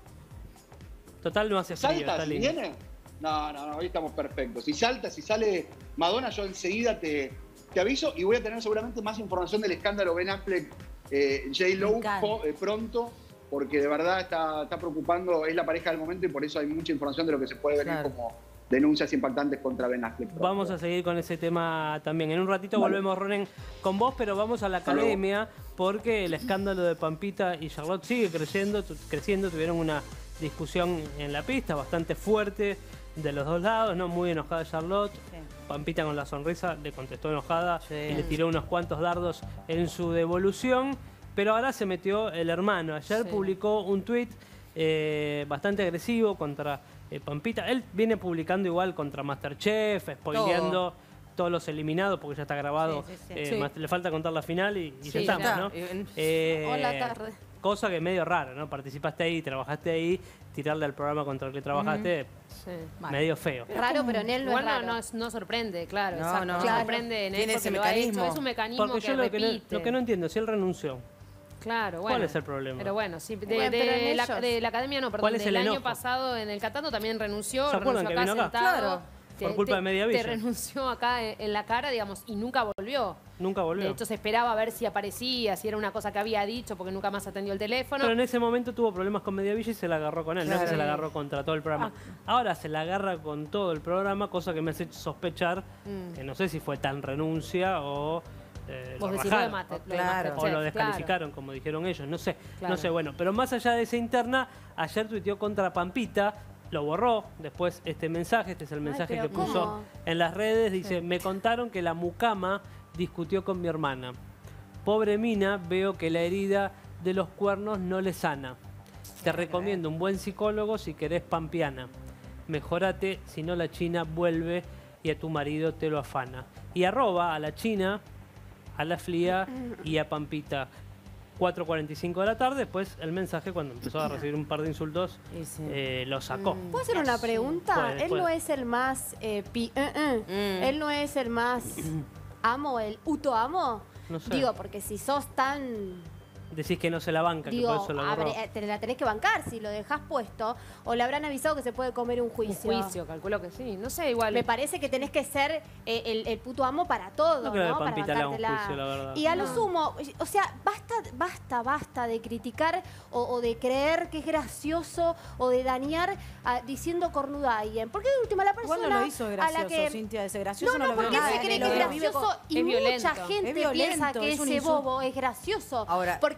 Total, no hace frío, ¿Salta está si lindo. viene? No, no, no, hoy estamos perfectos. Si salta, si sale Madonna, yo enseguida te, te aviso y voy a tener seguramente más información del escándalo Ben Affleck, eh, J-Lo Me encanta. jo- eh, pronto, porque de verdad está, está preocupando, es la pareja del momento y por eso hay mucha información de lo que se puede venir Claro. como denuncias impactantes contra Ben Affleck. pronto. Vamos a seguir con ese tema también. En un ratito Vale. volvemos, Ronen, con vos, pero vamos a la Hasta luego. academia porque el escándalo de Pampita y Charlotte sigue creciendo, tu- creciendo. Tuvieron una discusión en la pista bastante fuerte de los dos lados, ¿no? Muy enojada Charlotte. Pampita con la sonrisa le contestó enojada Sí. y le tiró unos cuantos dardos en su devolución. Pero ahora se metió el hermano. Ayer Sí. publicó un tuit eh, bastante agresivo contra eh, Pampita. Él viene publicando igual contra Masterchef, spoileando todos los eliminados porque ya está grabado. Sí, sí, sí. Eh, Sí. más- le falta contar la final y, y ya Sí, estamos, ya ¿no? está. Eh, Eh, Hola, tarde. Cosa que es medio raro, ¿no? Participaste ahí, trabajaste ahí, tirarle al programa contra el que trabajaste, Sí. medio feo. Raro, pero en él no Igual es no, raro. no, no sorprende, claro. No, exacto. no. No Claro. sorprende en él Tiene porque ese lo ha hecho. mecanismo. Es un mecanismo Porque que yo lo que, no, repite. lo que no entiendo, si él renunció, Claro, bueno. ¿cuál es el problema? Pero bueno, sí, de, Bueno, pero de en la, ellos. de la academia no, perdón, ¿Cuál es del el año enojo? pasado en el Catando también renunció, ¿Se acuerdan renunció que acá vino acá? sentado. Claro. Por culpa de Media Villa. Te renunció acá en, en la cara, digamos, y nunca volvió. Nunca volvió. De hecho, se esperaba a ver si aparecía, si era una cosa que había dicho, porque nunca más atendió el teléfono. Pero en ese momento tuvo problemas con Mediavilla y se la agarró con él, no es que Claro. se la agarró contra todo el programa. Ahora se la agarra con todo el programa, cosa que me hace sospechar Mm. que no sé si fue tan renuncia o eh, Vos lo decís lo de rajaron. Mate- lo de Claro. Masterchef, O lo claro. descalificaron, como dijeron ellos, no sé, Claro. no sé, bueno. Pero más allá de esa interna, ayer tuiteó contra Pampita, lo borró después este mensaje, este es el mensaje pero que puso ¿cómo? en las redes, dice, me contaron que la mucama discutió con mi hermana. Pobre mina, veo que la herida de los cuernos no le sana. Te recomiendo un buen psicólogo si querés pampiana. Mejórate, si no la China vuelve y a tu marido te lo afana. Y arroba a la China, a la Flia y a Pampita. cuatro cuarenta y cinco de la tarde, después el mensaje cuando empezó a recibir un par de insultos Y sí. eh, lo sacó. ¿Puedo hacer una pregunta? Puede, Él puede. no es el más eh, pi- eh, eh. Mm. Él no es el más amo, el uto amo. No sé. Digo, porque si sos tan Decís que no se la banca, que digo, por eso la borró. abre- eh, te la tenés que bancar si lo dejás puesto o le habrán avisado que se puede comer un Un juicio. juicio, calculo que sí. No sé, igual. Me parece que tenés que ser eh, el, el puto amo para todo, No ¿no? creo que Para Pampita le haga un bancártela. juicio, la verdad. Y a lo No. sumo, o sea, basta, basta, basta de criticar o, o de creer que es gracioso o de dañar a- diciendo cornuda a alguien. Porque de última la persona Igual no lo hizo a gracioso, la que Cintia, ese gracioso no, no, no, lo veo porque él nada. se cree Lo que es veo. gracioso y Es mucha violento. gente Es violento, piensa que es un ese insulto. bobo es gracioso. Ahora- porque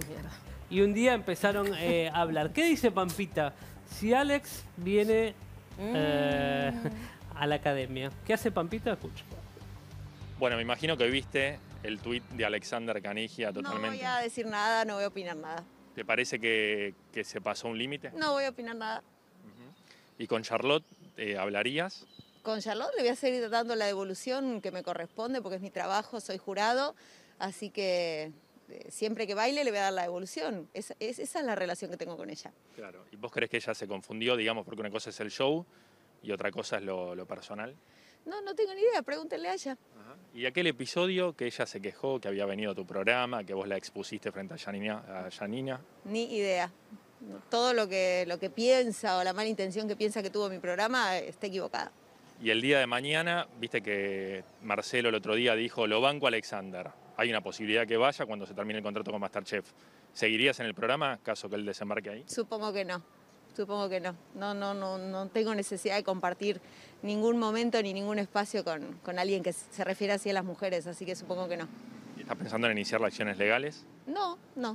mierda. Y un día empezaron eh, a hablar. ¿Qué dice Pampita? Si Alex viene eh, a la academia. ¿Qué hace Pampita? Escucha. Bueno, me imagino que viste el tuit de Alexander Canigia totalmente. No voy a decir nada, no voy a opinar nada. ¿Te parece que, que se pasó un límite? No voy a opinar nada. ¿Y con Charlotte eh, hablarías? Con Charlotte le voy a seguir dando la devolución que me corresponde porque es mi trabajo, soy jurado, así que eh, siempre que baile le voy a dar la devolución. Es, es, esa es la relación que tengo con ella. Claro. ¿Y vos crees que ella se confundió, digamos, porque una cosa es el show y otra cosa es lo, lo personal? No, no tengo ni idea, pregúntenle a ella. ¿Y aquel episodio que ella se quejó, que había venido a tu programa, que vos la expusiste frente a Janina? A Janina? Ni idea. Todo lo que, lo que piensa o la mala intención que piensa que tuvo mi programa está equivocada. Y el día de mañana, viste que Marcelo el otro día dijo, lo banco a Alexander. Hay una posibilidad que vaya cuando se termine el contrato con MasterChef. ¿Seguirías en el programa, caso que él desembarque ahí? Supongo que no. Supongo que no. No, no, no, no tengo necesidad de compartir ningún momento ni ningún espacio con, con alguien que se refiere así a las mujeres, así que supongo que no. ¿Y estás pensando en iniciar acciones legales? No, no.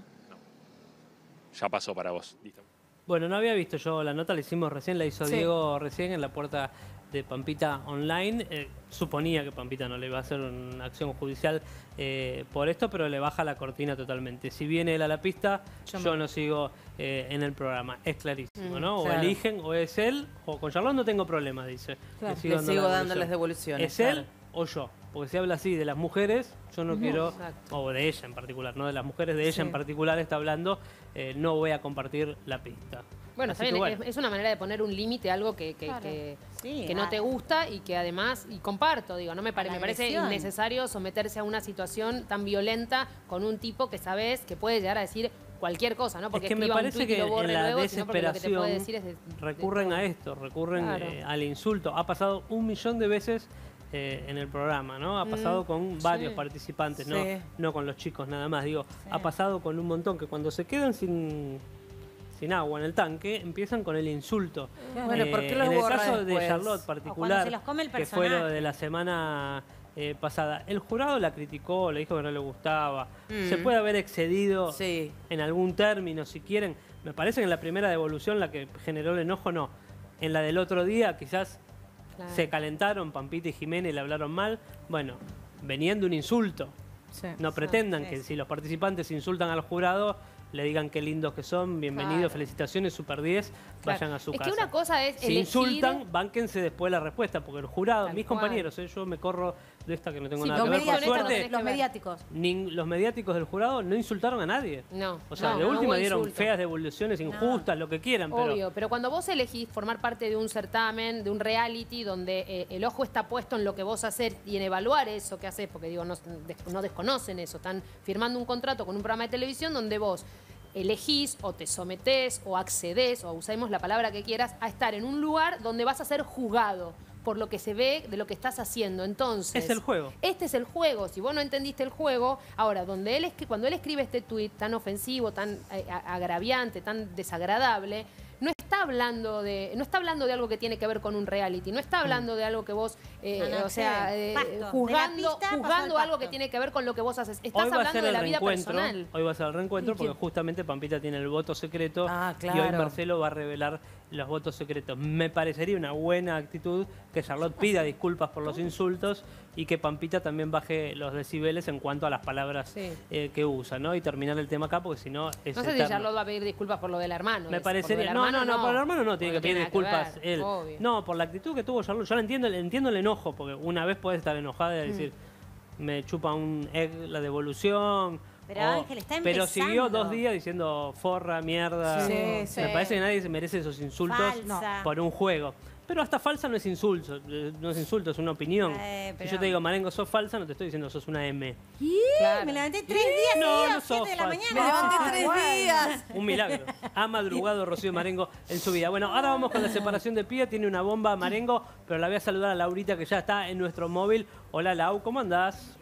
Ya pasó para vos. ¿Listo? Bueno, no había visto yo la nota, la hicimos recién, la hizo Sí. Diego recién en la puerta de Pampita Online. Eh, suponía que Pampita no le iba a hacer una acción judicial eh, por esto, pero le baja la cortina totalmente. Si viene él a la pista, yo, Yo me- no sigo eh, en el programa. Es clarísimo, Mm, ¿no? O claro. eligen, o es él, o con Charlotte no tengo problema, dice. Claro. Le sigo Le dando sigo la dando las devoluciones, ¿Es él claro. o yo? Porque si habla así de las mujeres, yo no Ujú. quiero, Exacto. o de ella en particular, no de las mujeres, de ella Sí. en particular está hablando, eh, no voy a compartir la pista. Bueno, Así está bien, que bueno. es, es una manera de poner un límite a algo que, que, Claro. que, Sí, que no ah. te gusta y que además, y comparto, digo, no me, pare- la me parece agresión. innecesario someterse a una situación tan violenta con un tipo que sabes que puede llegar a decir cualquier cosa, ¿no? Porque es que me escriba un parece tuit y que lo borre en la luego, sino porque lo que te puede desesperación decir es de- recurren a esto, recurren Claro. eh, al insulto. Ha pasado un millón de veces eh, en el programa, ¿no? Ha Mm, pasado con varios sí. participantes, ¿no? Sí. No con los chicos nada más. Digo, ha pasado con un montón que cuando se quedan sin sin agua en el tanque, empiezan con el insulto. Bueno, ¿por qué los en el borra caso de después? Charlotte O cuando particular, se los come el que fue lo personaje. de la semana eh, pasada, el jurado la criticó, le dijo que no le gustaba. Mm. Se puede haber excedido Sí. en algún término, si quieren. Me parece que en la primera devolución la que generó el enojo, no. En la del otro día, quizás Claro. se calentaron, Pampita y Jiménez le hablaron mal. Bueno, venían de un insulto. Sí. No pretendan que si los participantes insultan al jurado, le digan qué lindos que son, bienvenidos, Claro. felicitaciones, super diez, Claro. vayan a su Es que casa. una cosa es si elegir- insultan, bánquense después la respuesta, porque el jurado, Tal mis cual. compañeros, eh, yo me corro de esta que no tengo Sí, nada los, que ver, por mediáticos, suerte, los mediáticos. nin- los mediáticos del jurado no insultaron a nadie. No. O sea, no, de no última hubo dieron insulto. feas devoluciones injustas, lo que quieran, pero Obvio, pero cuando vos elegís formar parte de un certamen, de un reality, donde eh, el ojo está puesto en lo que vos haces y en evaluar eso que haces, porque digo, no, des- no desconocen eso, están firmando un contrato con un programa de televisión donde vos elegís o te sometés o accedés, o usemos la palabra que quieras, a estar en un lugar donde vas a ser juzgado por lo que se ve de lo que estás haciendo. Entonces, es el juego. este es el juego. Si vos no entendiste el juego, ahora, donde él escri- cuando él escribe este tuit tan ofensivo, tan eh, a- agraviante, tan desagradable, no está hablando de no está hablando de algo que tiene que ver con un reality, no está hablando de algo que vos, eh, No, no, o sea, sí. eh, Pacto. De la juzgando, pista pasó juzgando al algo que pacto. tiene que ver con lo que vos haces. Estás Hoy va a hablando ser de el la vida reencuentro, personal. hoy va a ser el reencuentro ¿Y porque quién? justamente Pampita tiene el voto secreto Ah, y hoy claro. Marcelo va a revelar los votos secretos. Me parecería una buena actitud que Charlotte pida disculpas por los insultos y que Pampita también baje los decibeles en cuanto a las palabras Sí. eh, que usa, ¿no? Y terminar el tema acá porque si no es No sé si eterno. Charlotte va a pedir disculpas por lo del hermano. Me es, por lo parecería. del No, no, hermano, no, por el hermano no tiene que Porque pedir nada que disculpas ver, él. obvio. No, por la actitud que tuvo Charlotte. Yo la entiendo, entiendo el enojo, porque una vez puedes estar enojada y decir, me chupa un egg la devolución. Pero, o- Ángel, está pero siguió empezando. dos días diciendo forra, mierda. Sí, Me sí. parece que nadie se merece esos insultos Falsa. por un juego. Pero hasta falsa no es insulto, eh, no es insulto, es una opinión. Eh, Si pero- yo te digo, Marengo, sos falsa, no te estoy diciendo sos una M. Y me levanté tres días No, seguidos, no sos siete de la falsa. mañana. Me levanté Ah, tres bueno. días. Un milagro. Ha madrugado Rocío Marengo en su vida. Bueno, ahora vamos con la separación de Pía. Tiene una bomba Marengo, pero la voy a saludar a Laurita que ya está en nuestro móvil. Hola Lau, ¿cómo andás?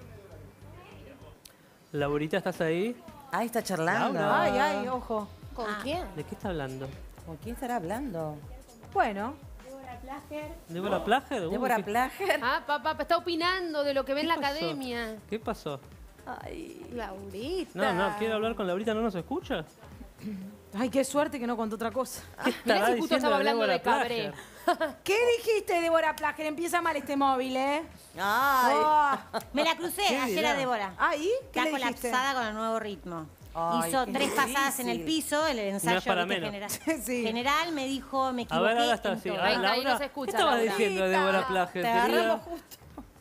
Laurita, ¿estás ahí? Ahí está charlando. Laura. Ay, ay, ojo. ¿Con Ah. quién? ¿De qué está hablando? ¿Con quién estará hablando? Bueno, ¿Débora Plager? Uy, Débora ¿qué- Plager. Ah, papá, está opinando de lo que ve en la pasó? academia. ¿Qué pasó? Ay, Laurita. No, no, quiero hablar con Laurita, ¿no nos escucha? Ay, qué suerte que no contó otra cosa. Mirá si justo estaba hablando de Cabré. ¿Qué dijiste, Débora Plager? Empieza mal este móvil, ¿eh? Ay. Oh. Me la crucé ¿Qué ayer dirá? a Débora. Ah, ¿y? ¿Qué Está le dijiste? colapsada con el nuevo ritmo. Ay, Hizo qué tres pasadas en el difícil. piso, el ensayo para ¿viste? menos. general. General me dijo, me A equivoqué. ver, ahora está en así. todo. A ver, Ahí- ahí Laura, no se escucha, ¿qué estabas Laura. diciendo de Débora Plager? Te agarramos querida? justo.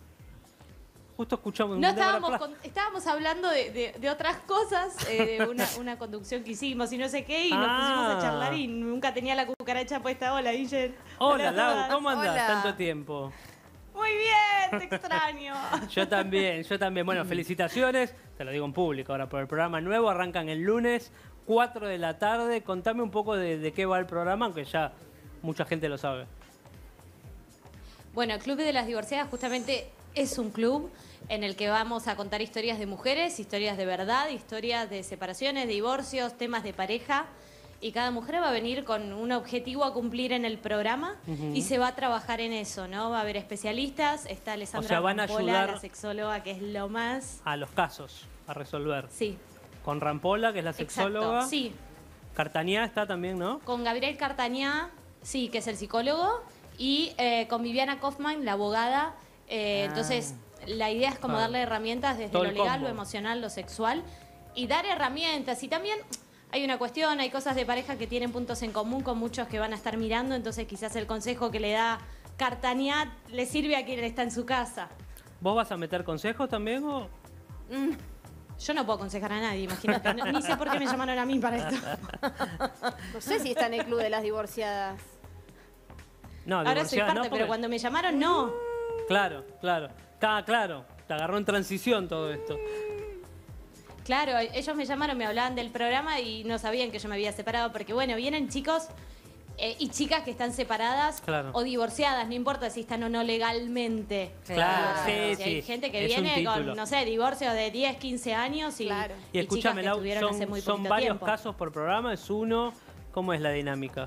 Justo escuchamos No, un Débora estábamos, Plager. con- estábamos hablando de, de- de otras cosas, eh, de una, una conducción que hicimos y no sé qué, y nos Ah. pusimos a charlar y nunca tenía la cucaracha puesta. Hola, Guille. Hola, a Lau, todas. ¿cómo andás? Hola. Tanto tiempo. Muy bien, te extraño. Yo también, yo también. Bueno, felicitaciones, te lo digo en público ahora por el programa nuevo. Arrancan el lunes, cuatro de la tarde. Contame un poco de, de qué va el programa, aunque ya mucha gente lo sabe. Bueno, el Club de las Divorciadas justamente es un club en el que vamos a contar historias de mujeres, historias de verdad, historias de separaciones, de divorcios, temas de pareja. Y cada mujer va a venir con un objetivo a cumplir en el programa Ujú. y se va a trabajar en eso, ¿no? Va a haber especialistas, está Alessandra O sea, van a Rampola, ayudar- la sexóloga, que es lo más... A los casos, a resolver. Sí. Con Rampola, que es la sexóloga. Exacto, sí. Cartañá está también, ¿no? Con Gabriel Cartañá, sí, que es el psicólogo, y eh, con Viviana Kaufman, la abogada. Eh, Ah. Entonces, la idea es como Claro. darle herramientas desde Todo lo el legal, combo. lo emocional, lo sexual, y dar herramientas. Y también hay una cuestión, hay cosas de pareja que tienen puntos en común con muchos que van a estar mirando, entonces quizás el consejo que le da Cartañá le sirve a quien está en su casa. ¿Vos vas a meter consejos también o...? Mm, Yo no puedo aconsejar a nadie, imagínate. No- Ni sé por qué me llamaron a mí para esto. No sé si está en el club de las divorciadas. No, Ahora soy divorciada, parte, no, pero porque- cuando me llamaron, no. Claro, claro. Está claro. Te agarró en transición todo esto. Claro, ellos me llamaron, me hablaban del programa y no sabían que yo me había separado, porque bueno, vienen chicos eh, y chicas que están separadas Claro. o divorciadas, no importa si están o no legalmente. Claro, sí, Si hay sí, gente que es un viene con, título. no sé, divorcios de diez, quince años y, Y escúchame, chicas que Lau, estuvieron hace son, muy son poquito varios tiempo. casos por programa, es uno. ¿Cómo es la dinámica?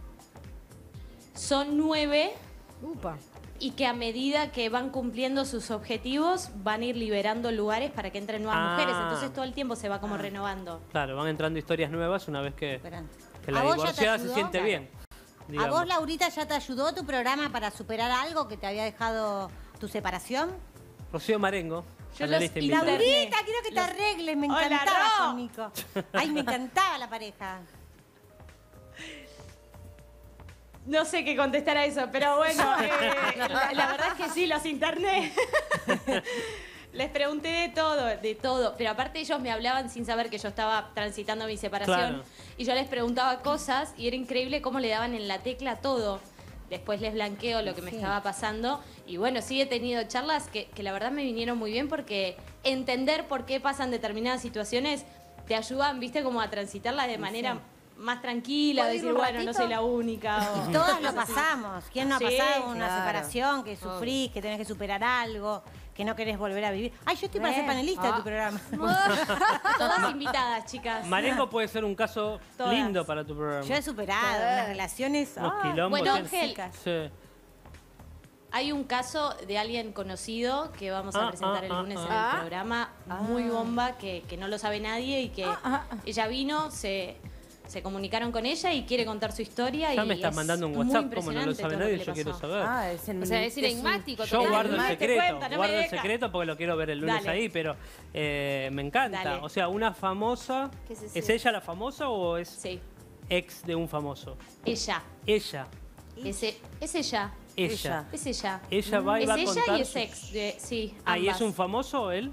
Son nueve. Y que a medida que van cumpliendo sus objetivos, van a ir liberando lugares para que entren nuevas Ah. mujeres. Entonces todo el tiempo se va como renovando. Claro, van entrando historias nuevas una vez que, que la ¿A vos ya te divorciada se ayudó? siente Claro. bien. ¿A digamos. vos, Laurita, ya te ayudó tu programa para superar algo que te había dejado tu separación? Rocío Marengo, Yo analista los- invitada. Laurita, quiero que te arregles, me Hola, encantaba Ro. con Nico. Ay, me encantaba la pareja. No sé qué contestar a eso, pero bueno, eh, la, la verdad es que sí, los interné. Les pregunté de todo, de todo. Pero aparte ellos me hablaban sin saber que yo estaba transitando mi separación. Claro. Y yo les preguntaba cosas y era increíble cómo le daban en la tecla todo. Después les blanqueo lo que me Sí. estaba pasando. Y bueno, sí he tenido charlas que, que la verdad me vinieron muy bien porque entender por qué pasan determinadas situaciones te ayudan, viste, como a transitarlas de manera más tranquila, ¿Puedo ir decir, un bueno, no ratito? soy la única. o- Y todas lo pasamos. ¿Quién no ha Sí, pasado una claro. separación, que sufrís, que tenés que superar algo, que no querés volver a vivir? Ay, yo estoy para ser Eh. panelista de Ah. tu programa. Todas invitadas, chicas. Marengo puede ser un caso Todas. lindo para tu programa. Yo he superado unas relaciones. Unos ah, quilombos. Bueno, ¿sí? Ángel, Sí. hay un caso de alguien conocido que vamos a Ah, presentar ah, el ah, lunes ah. en el programa, muy bomba, que, que no lo sabe nadie y que ella vino, se, se comunicaron con ella y quiere contar su historia. Ya y me estás es mandando un muy WhatsApp, como no lo impresionante sabe todo nadie, que le yo quiero pasó. saber. Ah, es en- O sea, es es un- enigmático. Yo total. guardo el Te secreto, cuenta, no me guardo el deja. secreto porque lo quiero ver el lunes Dale. ahí, pero eh, me encanta. Dale. O sea, una famosa. ¿Qué es ¿Es, ese? ella la famosa o es Sí, ex de un famoso? ella. Ella. Ese, es ella. Ella. Es ella. Ella va y es va a ella contar y es sus- ex. De, sí, Ah, ¿y es ambas. un famoso él?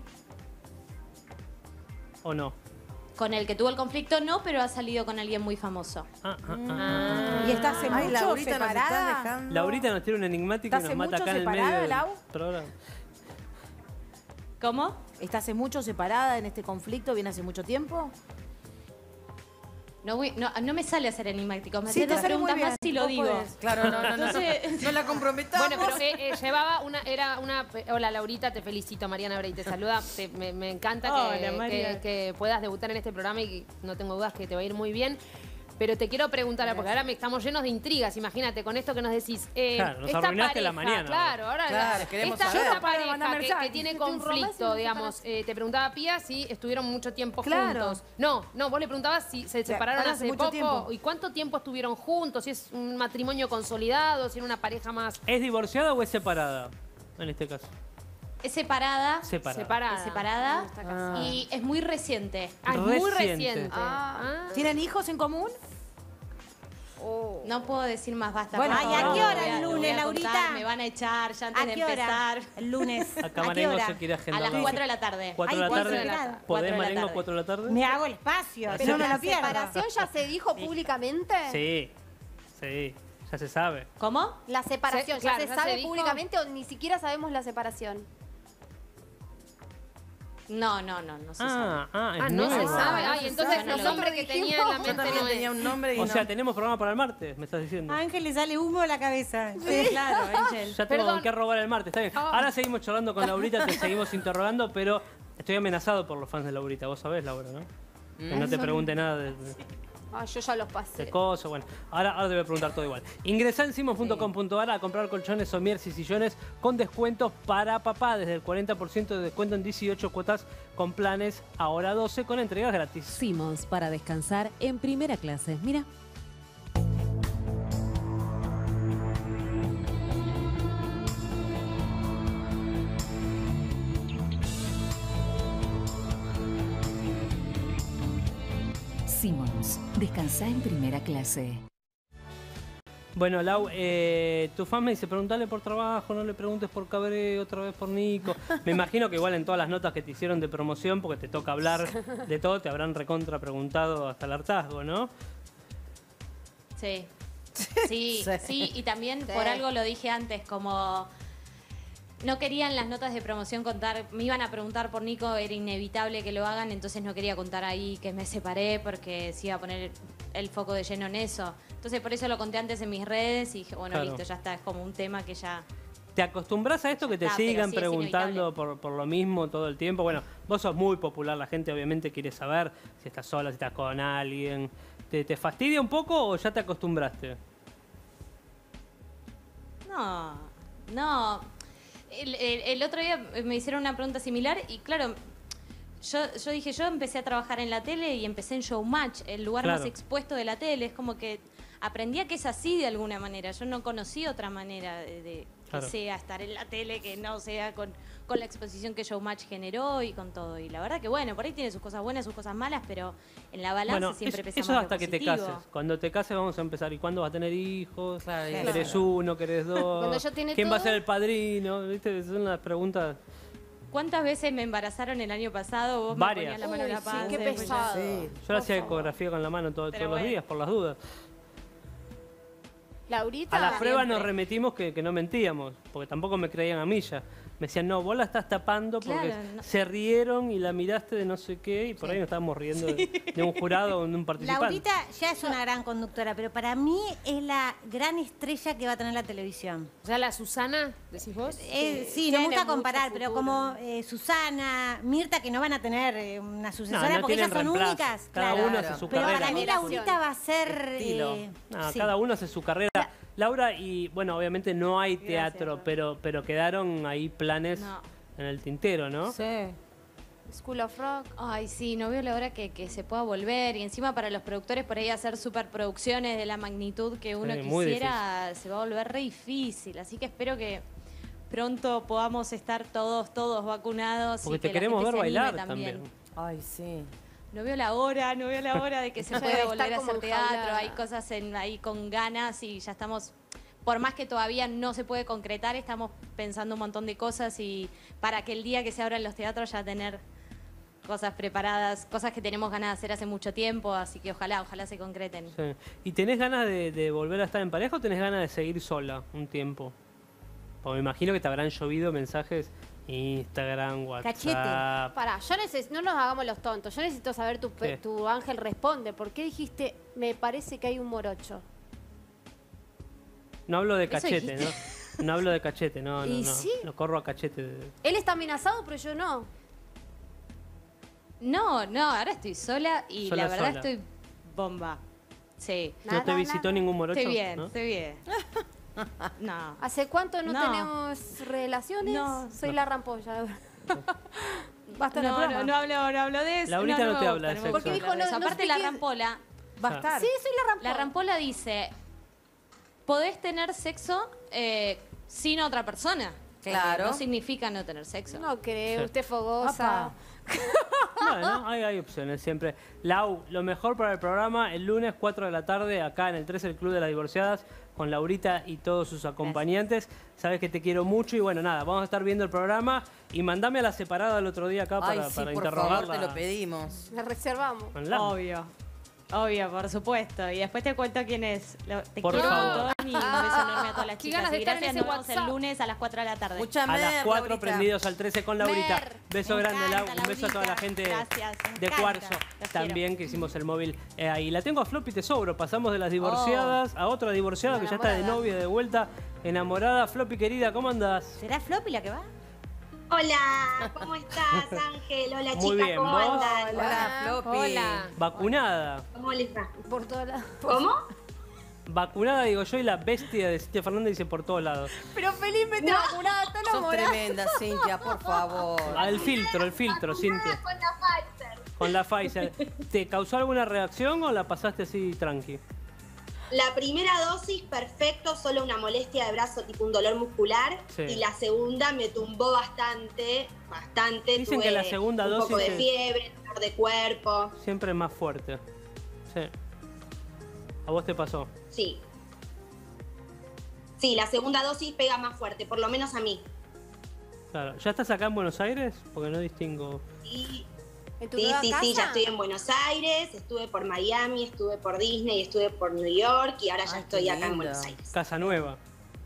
¿O no? Con el que tuvo el conflicto no, pero ha salido con alguien muy famoso. Ah, ah, ah. ¿Y está hace Ay, mucho Laurita nos está separada? dejando. Laurita nos tiene un enigmático y ¿Estás nos hace mata mucho acá en el separada, medio del Lau? programa. ¿Cómo? ¿Está hace mucho separada en este conflicto? ¿Viene hace mucho tiempo? No, voy- no, no me sale hacer enigmático. Me Sí, haces te dos sale muy preguntas bien. más y lo Vos digo. podés. Claro, no, no, no. Entonces- No la comprometamos. Bueno, pero eh, eh, llevaba una, era una, hola Laurita, te felicito, Mariana Brey te saluda, Te- me, me encanta que, Hola, María. que- que puedas debutar en este programa y no tengo dudas que te va a ir muy bien. Pero te quiero preguntar, porque ahora me estamos llenos de intrigas, imagínate, con esto que nos decís. Eh, Claro, nos esta arruinaste pareja, la mañana. Claro, ahora Claro, esta, queremos esta saber. pareja que, que tiene conflicto, digamos, eh, te preguntaba Pía si estuvieron mucho tiempo Claro. juntos. No, no, vos le preguntabas si se separaron hace hace mucho poco tiempo. y cuánto tiempo estuvieron juntos, si es un matrimonio consolidado, si era una pareja más... ¿Es divorciada o es separada? En este caso. Es separada. Separada. Separada. Es separada. Está casada. Y es muy reciente. Ah, es muy Reciente. reciente. Ah. ¿Tienen hijos en común? No puedo decir más, basta. Bueno, por ay, ¿a favor, qué no hora voy a- el no lunes, voy a Laurita? contar, me van a echar ya antes ¿A de qué hora? empezar. El lunes. Acá ¿A qué Marengo hora? se quiere A agendar. las cuatro de la tarde. ¿Cuatro de Ay, la cuatro tarde? de la tarde. Cuatro ¿Podés, de la Marengo, tarde. cuatro de la tarde? Me hago el espacio, Sí. si no, no ¿La lo pierdo. separación ya se dijo públicamente? Sí, sí, ya se sabe. ¿Cómo? La separación, Se- claro, ¿ya se ya sabe se dijo. públicamente o ni siquiera sabemos la separación? No, no, no, no se Ah, sabe. ah, es Ah, no se nuevo. sabe. No Ay, se entonces sabe, los no lo hombres vi. que tenía en la Yo mente también no tenía es. un nombre y O no. sea, tenemos programa para el martes, me estás diciendo. A Ángel le sale humo de la cabeza. Sí, claro, Angel. Ya tengo Perdón. con qué robar el martes, está bien. Ah. Ahora seguimos charlando con Laurita, te seguimos interrogando, pero estoy amenazado por los fans de Laurita. Vos sabés, Laura, ¿no? Que no te pregunte nada de, Ah, yo ya los pasé. de cosas. Bueno, ahora, ahora te voy a preguntar todo igual. Ingresá en simon punto com punto a r a comprar colchones, somieres y sillones con descuentos para papá. Desde el cuarenta por ciento de descuento en dieciocho cuotas con planes, ahora doce con entregas gratis. Simons, para descansar en primera clase. Mira. Simons, descansá en primera clase. Bueno, Lau, eh, tu fan me dice, preguntale por trabajo, no le preguntes por Cabré, otra vez por Nico. Me imagino que igual en todas las notas que te hicieron de promoción, porque te toca hablar de todo, te habrán recontra preguntado hasta el hartazgo, ¿no? Sí. Sí, Sí. sí, y también Sí. por algo lo dije antes, como no querían las notas de promoción contar, me iban a preguntar por Nico, era inevitable que lo hagan, entonces no quería contar ahí que me separé porque se iba a poner el foco de lleno en eso. Entonces por eso lo conté antes en mis redes y dije, bueno, Claro. listo, ya está, es como un tema que ya... ¿Te acostumbras a esto que te Ah, pero sigan sí, es preguntando por, por lo mismo todo el tiempo? Bueno, vos sos muy popular, la gente obviamente quiere saber si estás sola, si estás con alguien. ¿Te, te fastidia un poco o ya te acostumbraste? No, no. El, el- el otro día me hicieron una pregunta similar y claro, yo, yo dije, yo empecé a trabajar en la tele y empecé en Showmatch, el lugar Claro. más expuesto de la tele. Es como que aprendí a que es así de alguna manera. Yo no conocí otra manera de, de que Claro. sea estar en la tele, que no sea con, con la exposición que Showmatch generó y con todo. Y la verdad que bueno, por ahí tiene sus cosas buenas, sus cosas malas, pero en la balanza Bueno, siempre eso, pesa eso más hasta lo que te positivo. cases. Cuando te cases vamos a empezar. ¿Y cuándo vas a tener hijos? Claro, ¿Querés claro. uno? ¿Querés dos? Cuando ya tiene ¿Quién va a todo. ser el padrino? ¿Viste? Son las preguntas. ¿Cuántas veces me embarazaron el año pasado? Vos Varias. me ponías la mano en la Uy, sí, panza. qué después ya- pesado. Sí. Yo le hacía ecografía con la mano todo- Pero todos los bueno. días, por las dudas. Laurita. A la prueba Siempre. nos remitimos que, que no mentíamos, porque tampoco me creían a mí ya. Me decían, no, vos la estás tapando porque Claro, no. se rieron y la miraste de no sé qué, y por ahí nos estábamos riendo de, de un jurado o de un participante. Laurita ya es una gran conductora, pero para mí es la gran estrella que va a tener la televisión. O sea, la Susana, decís vos. Eh, sí, no tiene me gusta mucho comparar, pero futuro. como eh, Susana, Mirta, que no van a tener eh, una sucesora No, no porque ellas tienen son reemplazo. únicas. Cada claro. uno hace su Pero carrera. para mí Generación. Laurita va a ser... Estilo. eh, No, sí. cada uno hace su carrera. Laura, y bueno, obviamente no hay teatro, pero, pero quedaron ahí planes No. en el tintero, ¿no? Sí. School of Rock. Ay, sí, no veo la hora que, que se pueda volver. Y encima para los productores por ahí hacer superproducciones de la magnitud que uno Sí, muy quisiera, se va a volver re difícil. Así que espero que pronto podamos estar todos, todos vacunados. Porque y te que la queremos gente ver se anime bailar también. Ay, sí. No veo la hora, no veo la hora de que se Ya pueda debe volver a estar hacer como teatro. enjaulada. Hay cosas en, ahí con ganas y ya estamos, por más que todavía no se puede concretar, estamos pensando un montón de cosas y para que el día que se abran los teatros ya tener cosas preparadas, cosas que tenemos ganas de hacer hace mucho tiempo, así que ojalá, ojalá se concreten. Sí. ¿Y tenés ganas de, de volver a estar en pareja o tenés ganas de seguir sola un tiempo? Porque me imagino que te habrán llovido mensajes Instagram, WhatsApp. Cachete. Pará, yo neces- no nos hagamos los tontos. Yo necesito saber tu, pe- ¿Qué? tu ángel responde. ¿Por qué dijiste, me parece que hay un morocho? No hablo de Eso cachete, dijiste. ¿no? No hablo de cachete, no, no, ¿Y no. sí? Lo corro a cachete. de- Él está amenazado, pero yo no. No, no, ahora estoy sola y Sola, la verdad sola. estoy bomba. Sí. ¿No te visitó ningún morocho? Estoy bien, ¿no? estoy bien. No. ¿Hace cuánto no, No. tenemos relaciones? No. Soy la rampolla. Basta en el No, programa. no, no hablo, no hablo de eso. Laurita no me te gusta, habla de me sexo. gusta Porque dijo, hablar de no- eso. no Aparte sé la qué- rampola, Va a estar. Sí, soy la rampolla. la rampola dice, podés tener sexo eh, sin otra persona. Claro. Eh, no significa no tener sexo. No creo, Sí. usted fogosa. Bueno, hay, hay opciones siempre. Lau, lo mejor para el programa, el lunes cuatro de la tarde, acá en el tres, el Club de las Divorciadas, con Laurita y todos sus acompañantes. Sabes que te quiero mucho y bueno, nada, vamos a estar viendo el programa y mandame a la separada el otro día acá Ay, para, sí, para por interrogarla. favor, te lo pedimos. La reservamos. con Lau. Obvio. Obvio, por supuesto. Y después te cuento quién es. Lo- Te Por quiero favor. un montón y un beso enorme a todas las Qué chicas. ganas de Y estar en gracias, ese nos vemos el WhatsApp. lunes a las cuatro de la tarde. Mucha A las mer, cuatro Laurita. prendidos al trece con Laurita. Mer. Beso Me grande, encanta, Lau. Un beso a toda la Laurita. gente Gracias, me de encanta. Cuarzo. Los También que hicimos el móvil eh, ahí. La tengo a Floppy Tesoro. Pasamos de las divorciadas a otra divorciada que ya está de Enamorada. novia, de vuelta, enamorada. Floppy querida, ¿cómo andás? ¿Será Floppy la que va? Hola, ¿cómo estás, Ángel? Hola, Muy chicas, bien, ¿cómo ¿vos? andan? Hola, Floppy. Hola. Vacunada. ¿Cómo les va? Por todas las... ¿Cómo? Vacunada, digo yo, y la bestia de Cintia Fernández dice por todos lados. Pero felizmente vacunada, está Sos enamorada. tremenda, Cintia, por favor. Ah, el filtro, el filtro, Cintia. Con la Pfizer. Con la Pfizer. ¿Te causó alguna reacción o la pasaste así tranqui? La primera dosis, perfecto, solo una molestia de brazo, tipo un dolor muscular. Sí. Y la segunda me tumbó bastante, bastante. Dicen Tuve que la segunda un dosis poco de es- fiebre, dolor de cuerpo. Siempre es más fuerte. Sí. ¿A vos te pasó? Sí. Sí, la segunda dosis pega más fuerte, por lo menos a mí. Claro. ¿Ya estás acá en Buenos Aires? Porque no distingo. Y ¿En tu Sí, nueva sí, casa? sí, ya estoy en Buenos Aires, estuve por Miami, estuve por Disney, estuve por New York y ahora ya Ay, estoy qué acá en lindo. Buenos Aires. Casa nueva.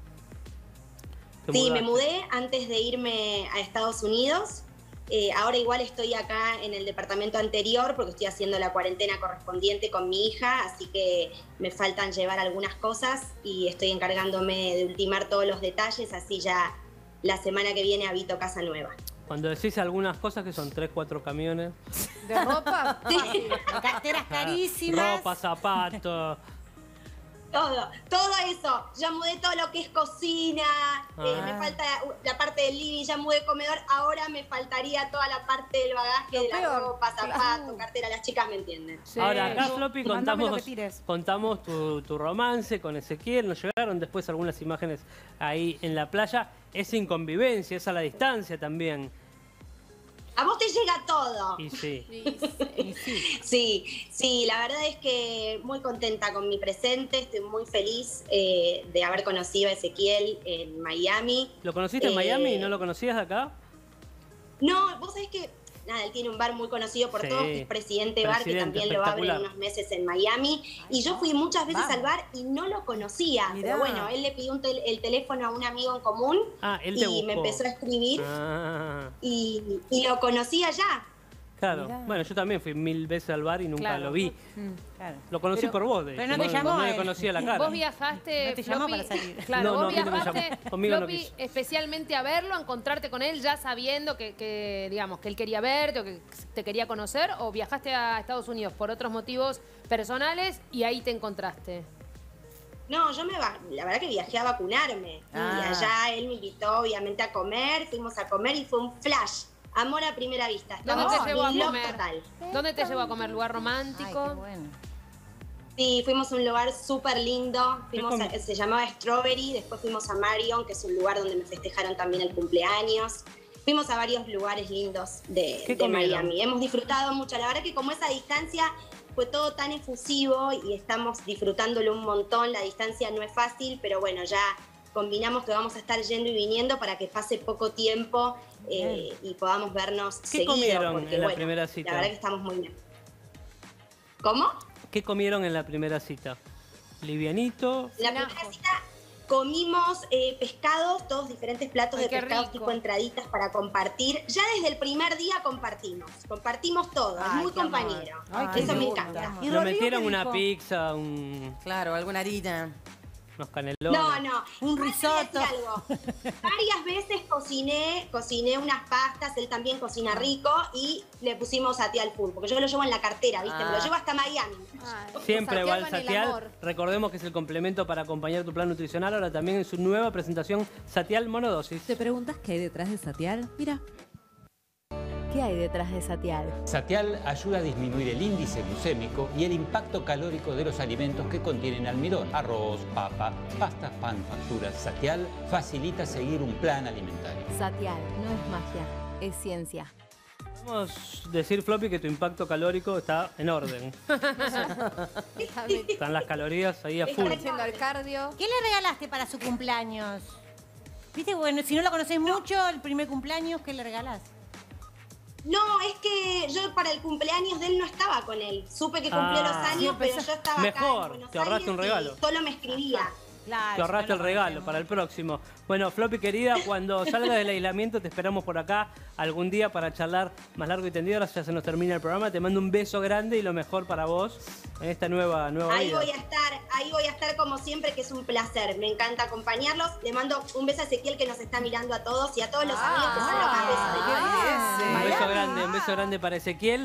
Te Sí, me mudaste. mudé antes de irme a Estados Unidos. Eh, ahora igual estoy acá en el departamento anterior porque estoy haciendo la cuarentena correspondiente con mi hija, así que me faltan llevar algunas cosas y estoy encargándome de ultimar todos los detalles, así ya la semana que viene habito casa nueva. Cuando decís algunas cosas que son tres, cuatro camiones. ¿De ropa? Sí. Carteras Ah, carísimas. Ropa, zapatos. Todo, todo eso. Ya mudé todo lo que es cocina, eh, Ah. me falta la parte del living, ya mudé comedor, ahora me faltaría toda la parte del bagaje, Lo de la peor. ropa, zapatos, cartera, las chicas me entienden. Ahora, acá, Floppy, Mandame lo contamos, que tires. contamos tu, tu romance con Ezequiel. Nos llegaron después algunas imágenes ahí en la playa. Es inconvivencia, es a la distancia también. A vos te llega todo. Y sí. Sí, sí, la verdad es que muy contenta con mi presente, estoy muy feliz eh, de haber conocido a Ezequiel en Miami. ¿Lo conociste en Eh, Miami y no lo conocías de acá? No, vos sabés que, nada, él tiene un bar muy conocido por Sí, todos, que es Presidente Bar, que Presidente, también lo abre espectacular. unos meses en Miami. Y yo fui muchas veces vamos. al bar y no lo conocía. Mirá. Pero bueno, él le pidió un tel- el teléfono a un amigo en común Ah, él te y me buscó. empezó a escribir Ah, y, y lo conocí allá. claro. Mirá. Bueno, yo también fui mil veces al bar y nunca Claro. lo vi. Mm, claro. Lo conocí Pero- por vos, de pero hecho. no te no, llamó no a le él. conocía la cara. Vos viajaste, No te llamó Floppy, para salir. Claro, No, vos no, a mí no me viajaste, llamó. Conmigo no Floppy, quiso. especialmente a verlo, a encontrarte con él ya sabiendo que, que, digamos, que él quería verte o que te quería conocer, o viajaste a Estados Unidos por otros motivos personales y ahí te encontraste. No, yo me va, la verdad que viajé a vacunarme. Ah. Y allá él me invitó obviamente a comer, fuimos a comer y fue un flash. Amor a primera vista. ¿Dónde Estamos te llevó a in love comer? total. ¿Dónde te llevó a comer? ¿Lugar Ay, romántico? qué bueno. Sí, fuimos a un lugar súper lindo. Fuimos com- a- se llamaba Strawberry, después fuimos a Marion, que es un lugar donde me festejaron también el cumpleaños. Fuimos a varios lugares lindos de, ¿Qué de comieron? Miami. Hemos disfrutado mucho. La verdad que como esa distancia fue todo tan efusivo y estamos disfrutándolo un montón. La distancia no es fácil, pero bueno, ya combinamos que vamos a estar yendo y viniendo para que pase poco tiempo eh, y podamos vernos ¿Qué seguido. comieron porque, en la bueno, primera cita? La verdad que estamos muy bien. ¿Cómo? ¿Qué comieron en la primera cita? ¿Livianito? La primera cita comimos eh, pescados, todos diferentes platos Ay, de qué pescados rico. tipo entraditas para compartir. Ya desde el primer día compartimos, compartimos todo, es Ay, muy qué amor. compañero. Ay, qué Eso me lindo. encanta. ¿Y ¿Lo Rodrigo metieron qué una dijo? pizza? Un... Claro, alguna harina. Unos canelones. No, no. Un Igual te voy a decir risotto. algo. Varias veces cociné, cociné unas pastas, él también cocina rico y le pusimos Satial full, porque yo lo llevo en la cartera, ¿viste? Me lo Ah. llevo hasta Miami. Siempre va el Satial con el Satial. amor. Recordemos que es el complemento para acompañar tu plan nutricional. Ahora también en su nueva presentación Satial Monodosis. ¿Te preguntas qué hay detrás de Satial? Mira. ¿Qué hay detrás de Satial? Satial ayuda a disminuir el índice glucémico y el impacto calórico de los alimentos que contienen almidón. Arroz, papa, pastas, pan, facturas. Satial facilita seguir un plan alimentario. Satial no es magia, es ciencia. Podemos decir, Floppy, que tu impacto calórico está en orden. Están las calorías ahí a full. Haciendo el cardio. ¿Qué le regalaste para su cumpleaños? Viste, bueno, si no lo conocés mucho, el primer cumpleaños, ¿qué le regalás? No, es que yo para el cumpleaños de él no estaba con él. Supe que cumplió Ah. los años, pero yo estaba acá en Mejor, Buenos te ahorraste un Aires y regalo. solo me escribía. Te ahorraste el regalo para el próximo. Bueno, Floppy querida, cuando salgas del aislamiento te esperamos por acá algún día para charlar más largo y tendido. Ahora ya se nos termina el programa. Te mando un beso grande y lo mejor para vos en esta nueva, nueva Ahí vida. voy a estar, ahí voy a estar como siempre, que es un placer. Me encanta acompañarlos. Le mando un beso a Ezequiel que nos está mirando a todos y a todos los amigos que son los más besos. Un beso grande, un beso grande para Ezequiel.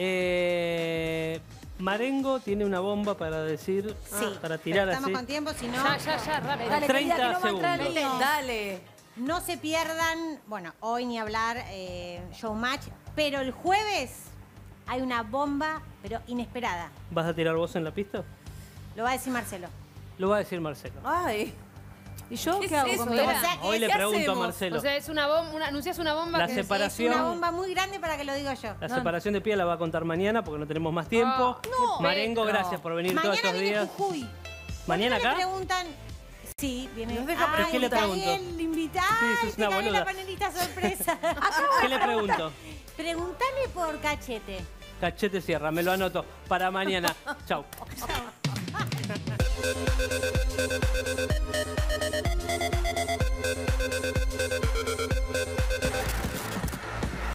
Eh, Marengo tiene una bomba para decir, Sí, para pero tirar estamos así. con tiempo, si no... Ya, ya, ya, rápido. Dale, treinta querida, que no va a entrar el segundos. lío. Dale. No se pierdan, bueno, hoy ni hablar, eh, Showmatch, pero el jueves hay una bomba, pero inesperada. ¿Vas a tirar vos en la pista? Lo va a decir Marcelo. Lo va a decir Marcelo. Ay. ¿Y yo ¿Qué qué, es hago eso, con Vera? mi bomba? Hoy le ¿Qué pregunto a hacemos? Marcelo. O sea, es una bomba, una, anuncias una bomba La que separación- Es una bomba muy grande para que lo diga yo. La separación de piel la va a contar mañana porque no tenemos más tiempo. no. Marengo, Petro. gracias por venir Mañana todos estos viene días. Jujuy. ¿Mañana ¿Por qué acá? le preguntan? Sí, viene. Nos deja Ay, ¿Qué le te pregunto? cagué el invitado. Sí, Ay, sos te una cagué la boluda. panelista sorpresa. ¿Qué le pregunto? Preguntale por Cachete. Cachete Sierra, me lo anoto para mañana. Chau. Chao.